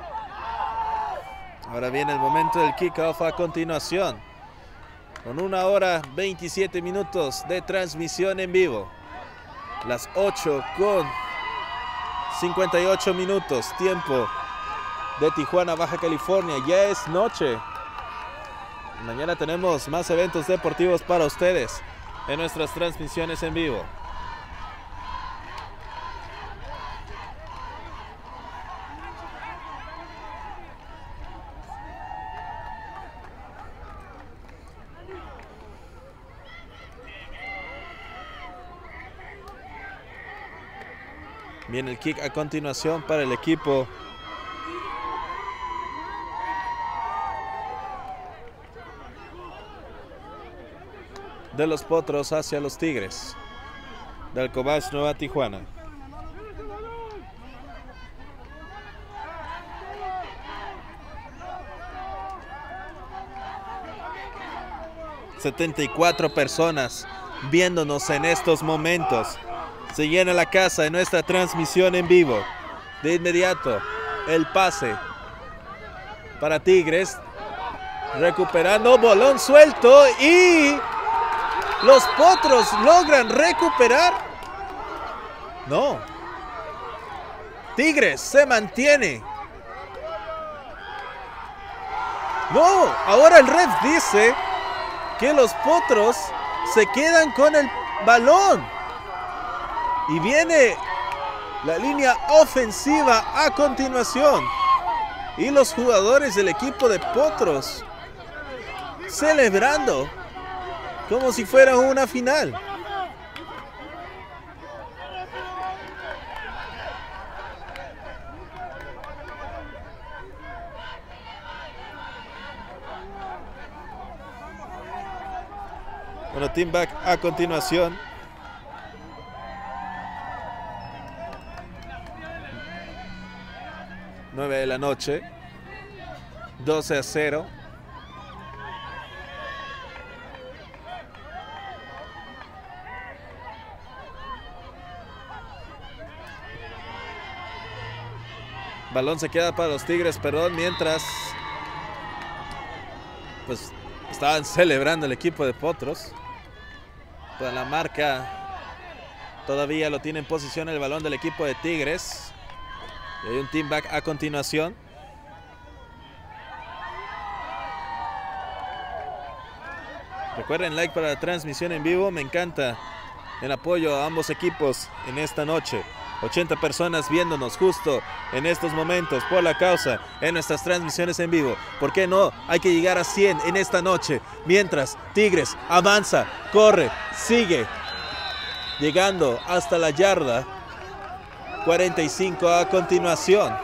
Speaker 1: Ahora viene el momento del kickoff a continuación, con una hora veintisiete minutos de transmisión en vivo. Las ocho con cincuenta y ocho minutos, tiempo de Tijuana, Baja California. Ya es noche. Mañana tenemos más eventos deportivos para ustedes en nuestras transmisiones en vivo. Viene el kick a continuación para el equipo de los Potros hacia los Tigres del Cobach Nueva Tijuana. setenta y cuatro personas viéndonos en estos momentos. Se llena la casa de nuestra transmisión en vivo. De inmediato, el pase para Tigres. Recuperando, balón suelto y los Potros logran recuperar. No. Tigres se mantiene. No, ahora el ref dice que los Potros se quedan con el balón. Y viene la línea ofensiva a continuación. Y los jugadores del equipo de Potros celebrando como si fuera una final. Bueno, team back a continuación. nueve de la noche. doce a cero. Balón se queda para los Tigres, perdón, mientras pues estaban celebrando el equipo de Potros. Pues la marca todavía lo tiene en posición el balón del equipo de Tigres. Y hay un team back a continuación. Recuerden, like para la transmisión en vivo. Me encanta el apoyo a ambos equipos en esta noche. ochenta personas viéndonos justo en estos momentos por la causa en nuestras transmisiones en vivo. ¿Por qué no? Hay que llegar a cien en esta noche. Mientras Tigres avanza, corre, sigue llegando hasta la yarda cuarenta y cinco a continuación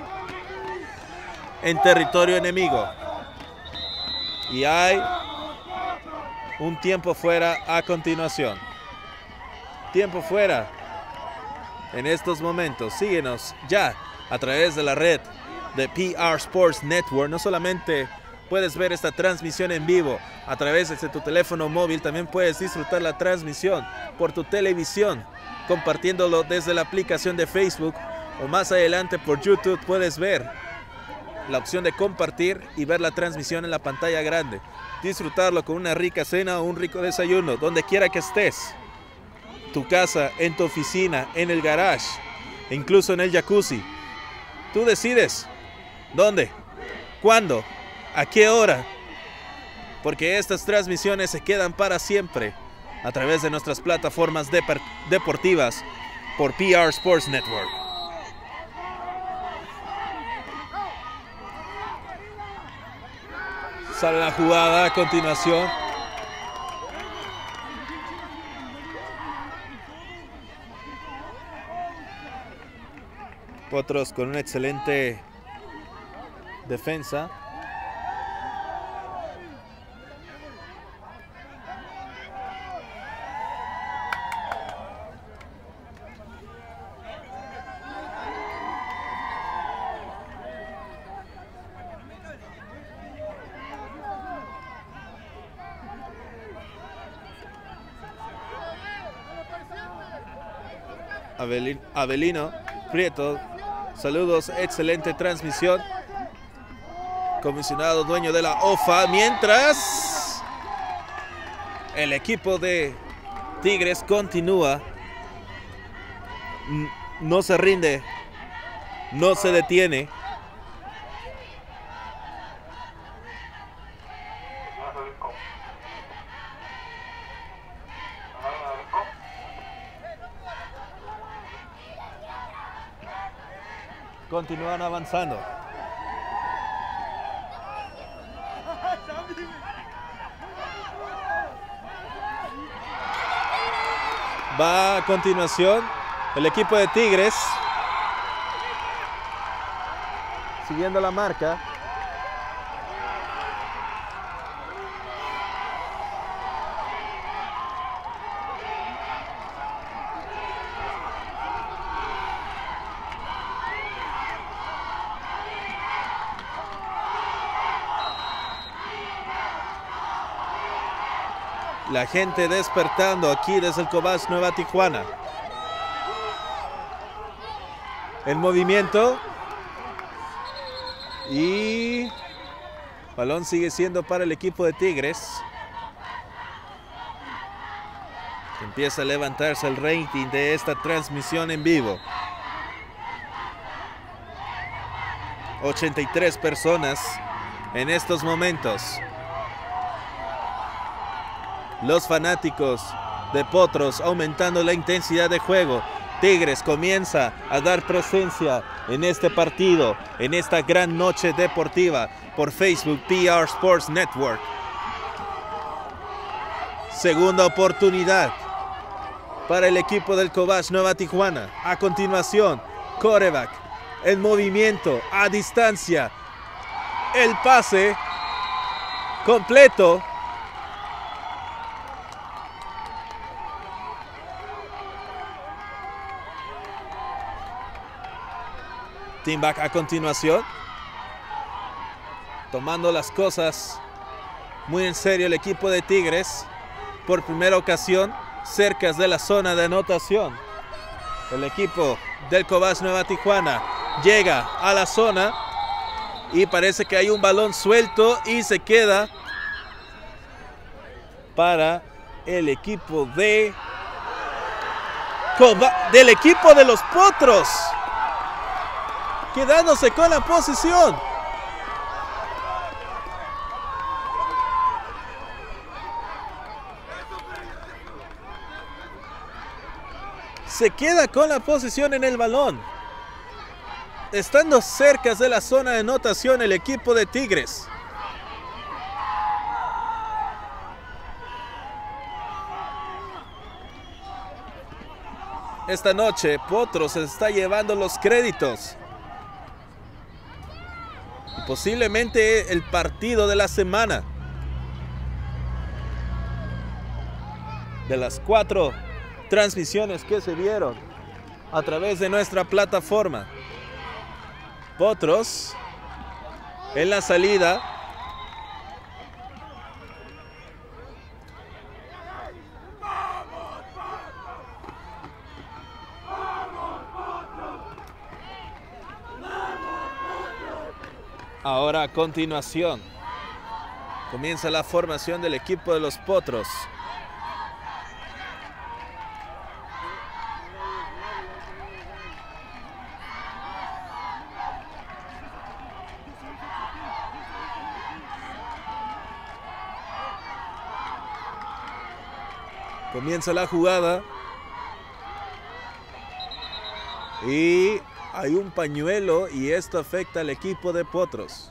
Speaker 1: en territorio enemigo. Y hay un tiempo fuera a continuación. Tiempo fuera en estos momentos. Síguenos ya a través de la red de P R Sports Network. No solamente puedes ver esta transmisión en vivo a través de tu teléfono móvil, también puedes disfrutar la transmisión por tu televisión, compartiéndolo desde la aplicación de Facebook, o más adelante por YouTube puedes ver la opción de compartir y ver la transmisión en la pantalla grande. Disfrutarlo con una rica cena o un rico desayuno, donde quiera que estés. Tu casa, en tu oficina, en el garage, e incluso en el jacuzzi. Tú decides dónde, cuándo, a qué hora, porque estas transmisiones se quedan para siempre a través de nuestras plataformas deportivas por P R Sports Network. Sale la jugada a continuación. Potros con una excelente defensa. Avelino Prieto, saludos, excelente transmisión. Comisionado dueño de la O F A, mientras el equipo de Tigres continúa, no se rinde, no se detiene. Continúan avanzando. Va a continuación el equipo de Tigres, siguiendo la marca. La gente despertando aquí desde el Cobás Nueva Tijuana. El movimiento. Y balón sigue siendo para el equipo de Tigres. Empieza a levantarse el rating de esta transmisión en vivo. ochenta y tres personas en estos momentos. Los fanáticos de Potros aumentando la intensidad de juego. Tigres comienza a dar presencia en este partido, en esta gran noche deportiva por Facebook P R Sports Network. Segunda oportunidad para el equipo del Cobás Nueva Tijuana. A continuación, quarterback en movimiento, a distancia. El pase completo. Team back a continuación. Tomando las cosas muy en serio el equipo de Tigres. Por primera ocasión, cerca de la zona de anotación. El equipo del Cobás Nueva Tijuana llega a la zona. Y parece que hay un balón suelto y se queda para el equipo de... del equipo de los Potros. Quedándose con la posición. Se queda con la posición en el balón. Estando cerca de la zona de anotación el equipo de Tigres. Esta noche Potros se está llevando los créditos. Posiblemente el partido de la semana. De las cuatro transmisiones que se vieron a través de nuestra plataforma. Potros en la salida. Ahora a continuación comienza la formación del equipo de los Potros. Comienza la jugada. Y hay un pañuelo y esto afecta al equipo de Potros.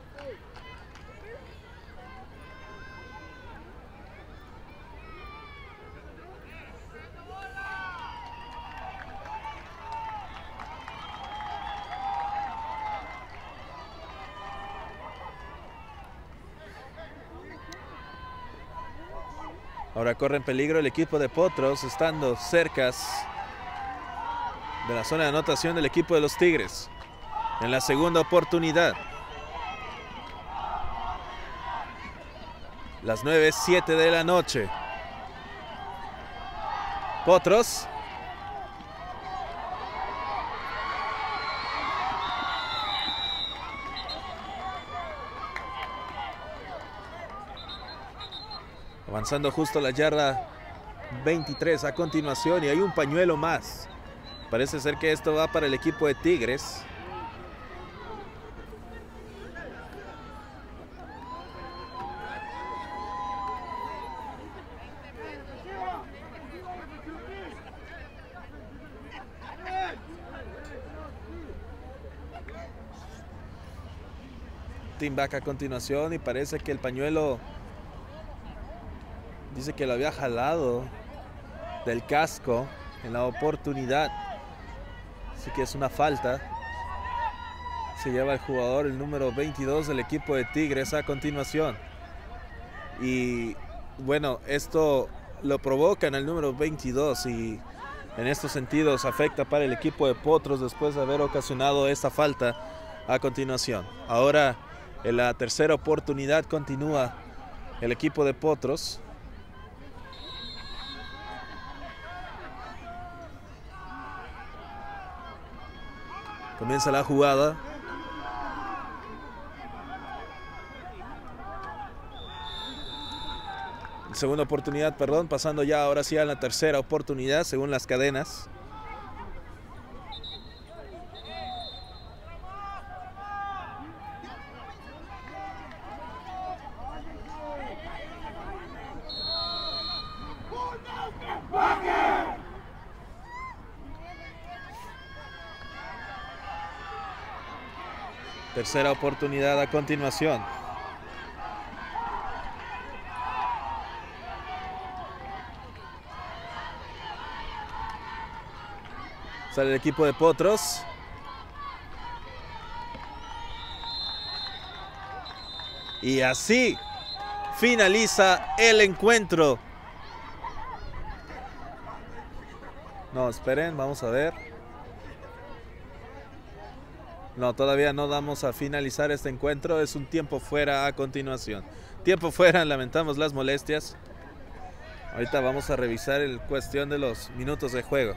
Speaker 1: Ahora corre en peligro el equipo de Potros, estando cerca de la zona de anotación del equipo de los Tigres. En la segunda oportunidad. Las nueve siete de la noche. Potros. Avanzando justo la yarda veintitrés a continuación y hay un pañuelo más. Parece ser que esto va para el equipo de Tigres. Team back a continuación y parece que el pañuelo dice que lo había jalado del casco en la oportunidad. Así que es una falta. Se lleva el jugador, el número veintidós del equipo de Tigres a continuación. Y bueno, esto lo provoca en el número veintidós y en estos sentidos afecta para el equipo de Potros después de haber ocasionado esta falta a continuación. Ahora en la tercera oportunidad continúa el equipo de Potros. Comienza la jugada. Segunda oportunidad, perdón, pasando ya ahora sí a la tercera oportunidad según las cadenas. Tercera oportunidad a continuación. Sale el equipo de Potros. Y así finaliza el encuentro. No, esperen, vamos a ver. No, todavía no damos a finalizar este encuentro. Es un tiempo fuera a continuación. Tiempo fuera, lamentamos las molestias. Ahorita vamos a revisar el cuestión de los minutos de juego.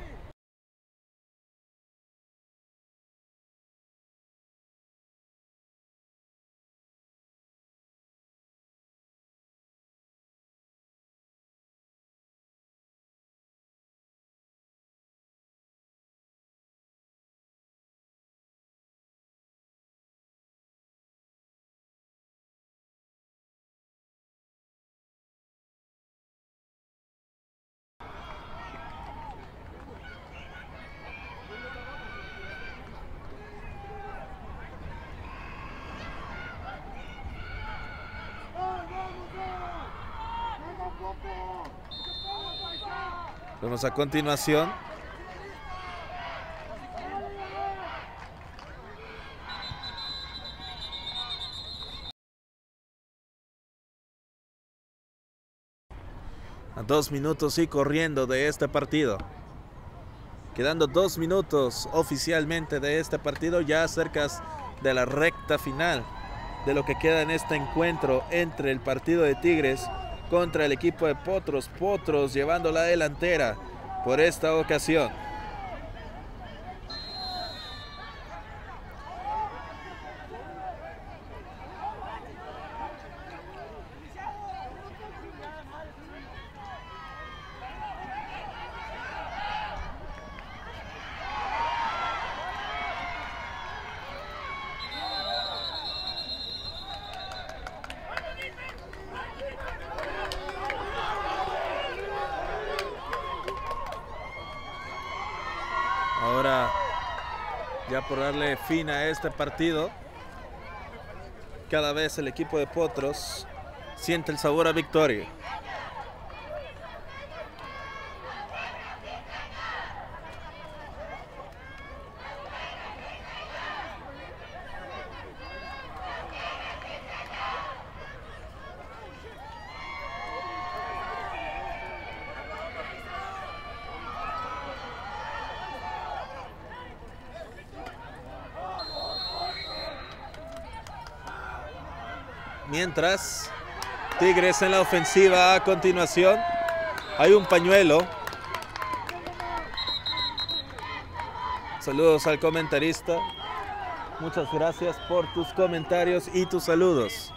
Speaker 1: Vemos a continuación. A dos minutos y corriendo de este partido. Quedando dos minutos oficialmente de este partido, ya cerca de la recta final de lo que queda en este encuentro entre el partido de Tigres contra el equipo de Potros. Potros llevando la delantera por esta ocasión. Ahora, ya por darle fin a este partido, cada vez el equipo de Potros siente el sabor a victoria. Mientras, Tigres en la ofensiva a continuación. Hay un pañuelo. Saludos al comentarista. Muchas gracias por tus comentarios y tus saludos.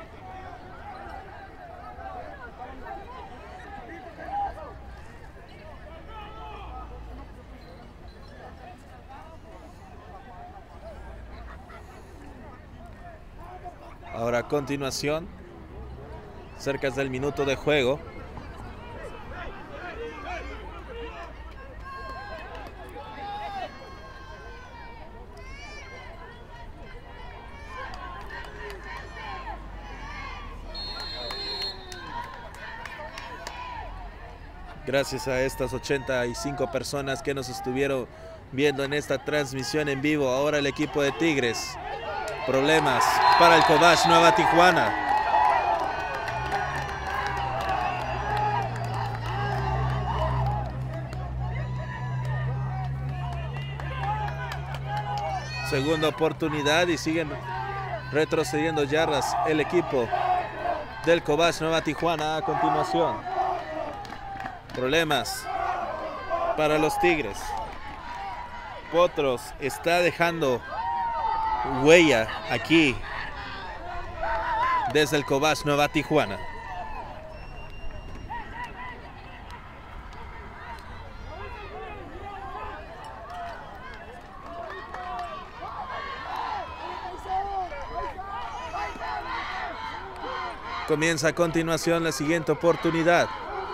Speaker 1: Ahora a continuación, cerca del minuto de juego, gracias a estas ochenta y cinco personas que nos estuvieron viendo en esta transmisión en vivo. Ahora el equipo de Tigres. Problemas para el Cobach Nueva Tijuana. Segunda oportunidad y siguen retrocediendo yardas el equipo del Cobach Nueva Tijuana a continuación. Problemas para los Tigres. Potros está dejando huella aquí desde el Cobach Nueva Tijuana. Comienza a continuación la siguiente oportunidad.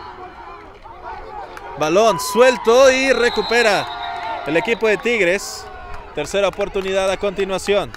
Speaker 1: Balón suelto y recupera el equipo de Tigres. Tercera oportunidad a continuación.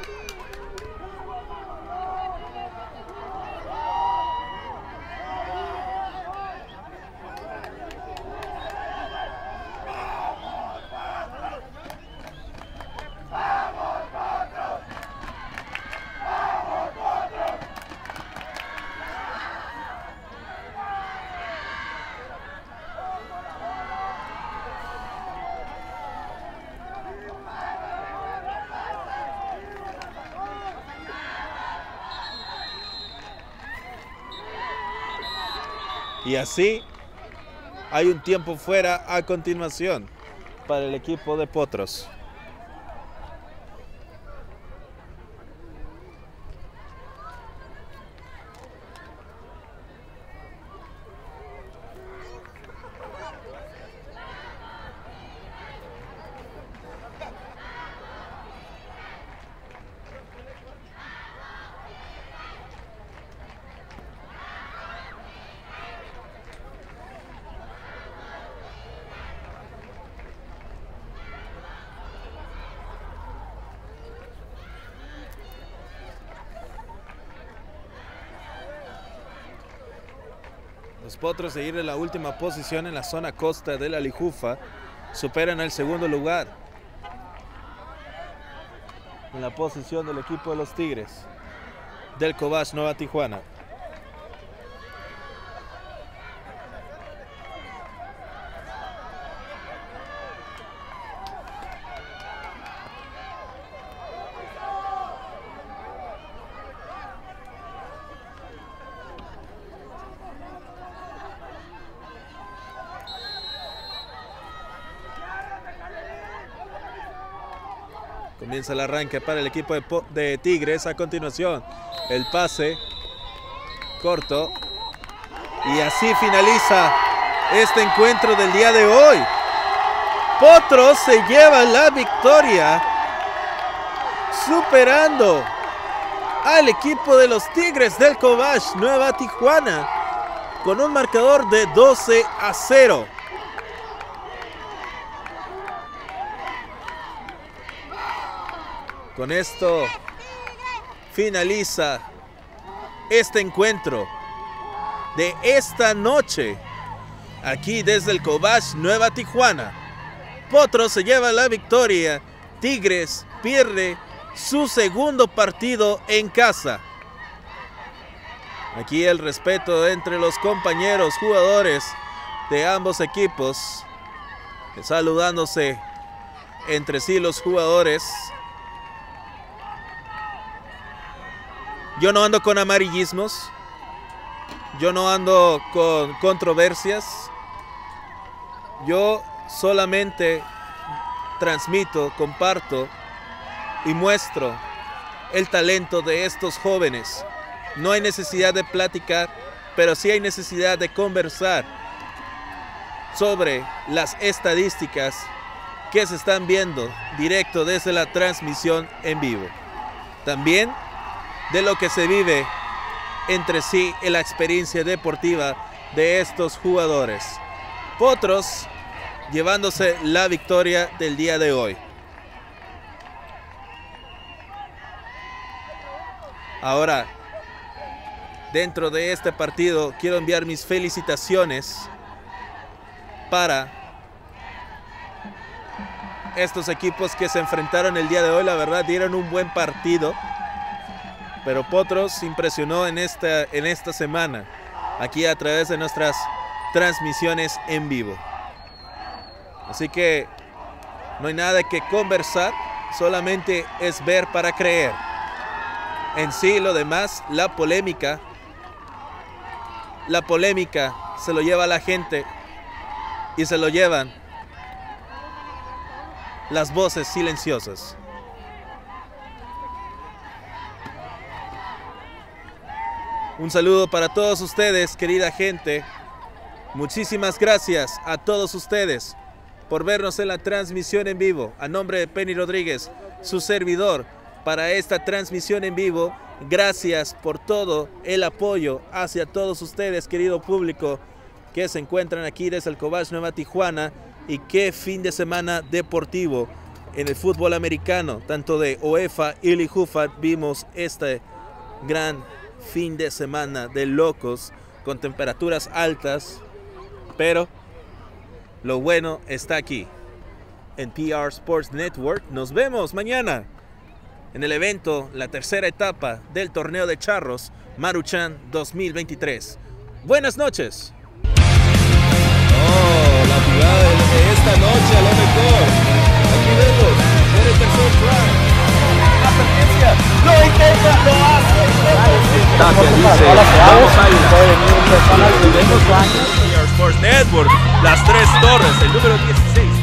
Speaker 1: Y así hay un tiempo fuera a continuación para el equipo de Potros. Los Potros, seguir en la última posición en la zona costa de la Lijufa, superan el segundo lugar en la posición del equipo de los Tigres del Cobach Nueva Tijuana. Comienza el arranque para el equipo de, de Tigres. A continuación, el pase corto. Y así finaliza este encuentro del día de hoy. Potros se lleva la victoria, superando al equipo de los Tigres del Cobach Nueva Tijuana con un marcador de doce a cero. Con esto finaliza este encuentro de esta noche aquí desde el Cobach Nueva Tijuana. Potros se lleva la victoria. Tigres pierde su segundo partido en casa. Aquí el respeto entre los compañeros jugadores de ambos equipos, saludándose entre sí los jugadores. Yo no ando con amarillismos, yo no ando con controversias, yo solamente transmito, comparto y muestro el talento de estos jóvenes. No hay necesidad de platicar, pero sí hay necesidad de conversar sobre las estadísticas que se están viendo directo desde la transmisión en vivo. También de lo que se vive entre sí en la experiencia deportiva de estos jugadores. Potros llevándose la victoria del día de hoy. Ahora, dentro de este partido, quiero enviar mis felicitaciones para estos equipos que se enfrentaron el día de hoy. La verdad, dieron un buen partido, pero Potros impresionó en esta, en esta semana, aquí a través de nuestras transmisiones en vivo. Así que no hay nada que conversar, solamente es ver para creer. En sí, lo demás, la polémica, la polémica se lo lleva la gente y se lo llevan las voces silenciosas. Un saludo para todos ustedes, querida gente. Muchísimas gracias a todos ustedes por vernos en la transmisión en vivo. A nombre de Penny Rodríguez, su servidor, para esta transmisión en vivo, gracias por todo el apoyo hacia todos ustedes, querido público, que se encuentran aquí desde el Cobach Nueva Tijuana. Y qué fin de semana deportivo en el fútbol americano, tanto de O E F A y Lijufat. Vimos este gran fin de semana de locos con temperaturas altas, pero lo bueno está aquí en P R Sports Network. Nos vemos mañana en el evento, la tercera etapa del torneo de charros Maruchan dos mil veintitrés. Buenas noches. Oh, la jugada de esta noche a lo mejor. Aquí vemos en el tercer drive. La tendencia, lo intenta, lo hace. Tapia dice, vamos a ir. P R Sports Network, las tres torres, el número dieciséis.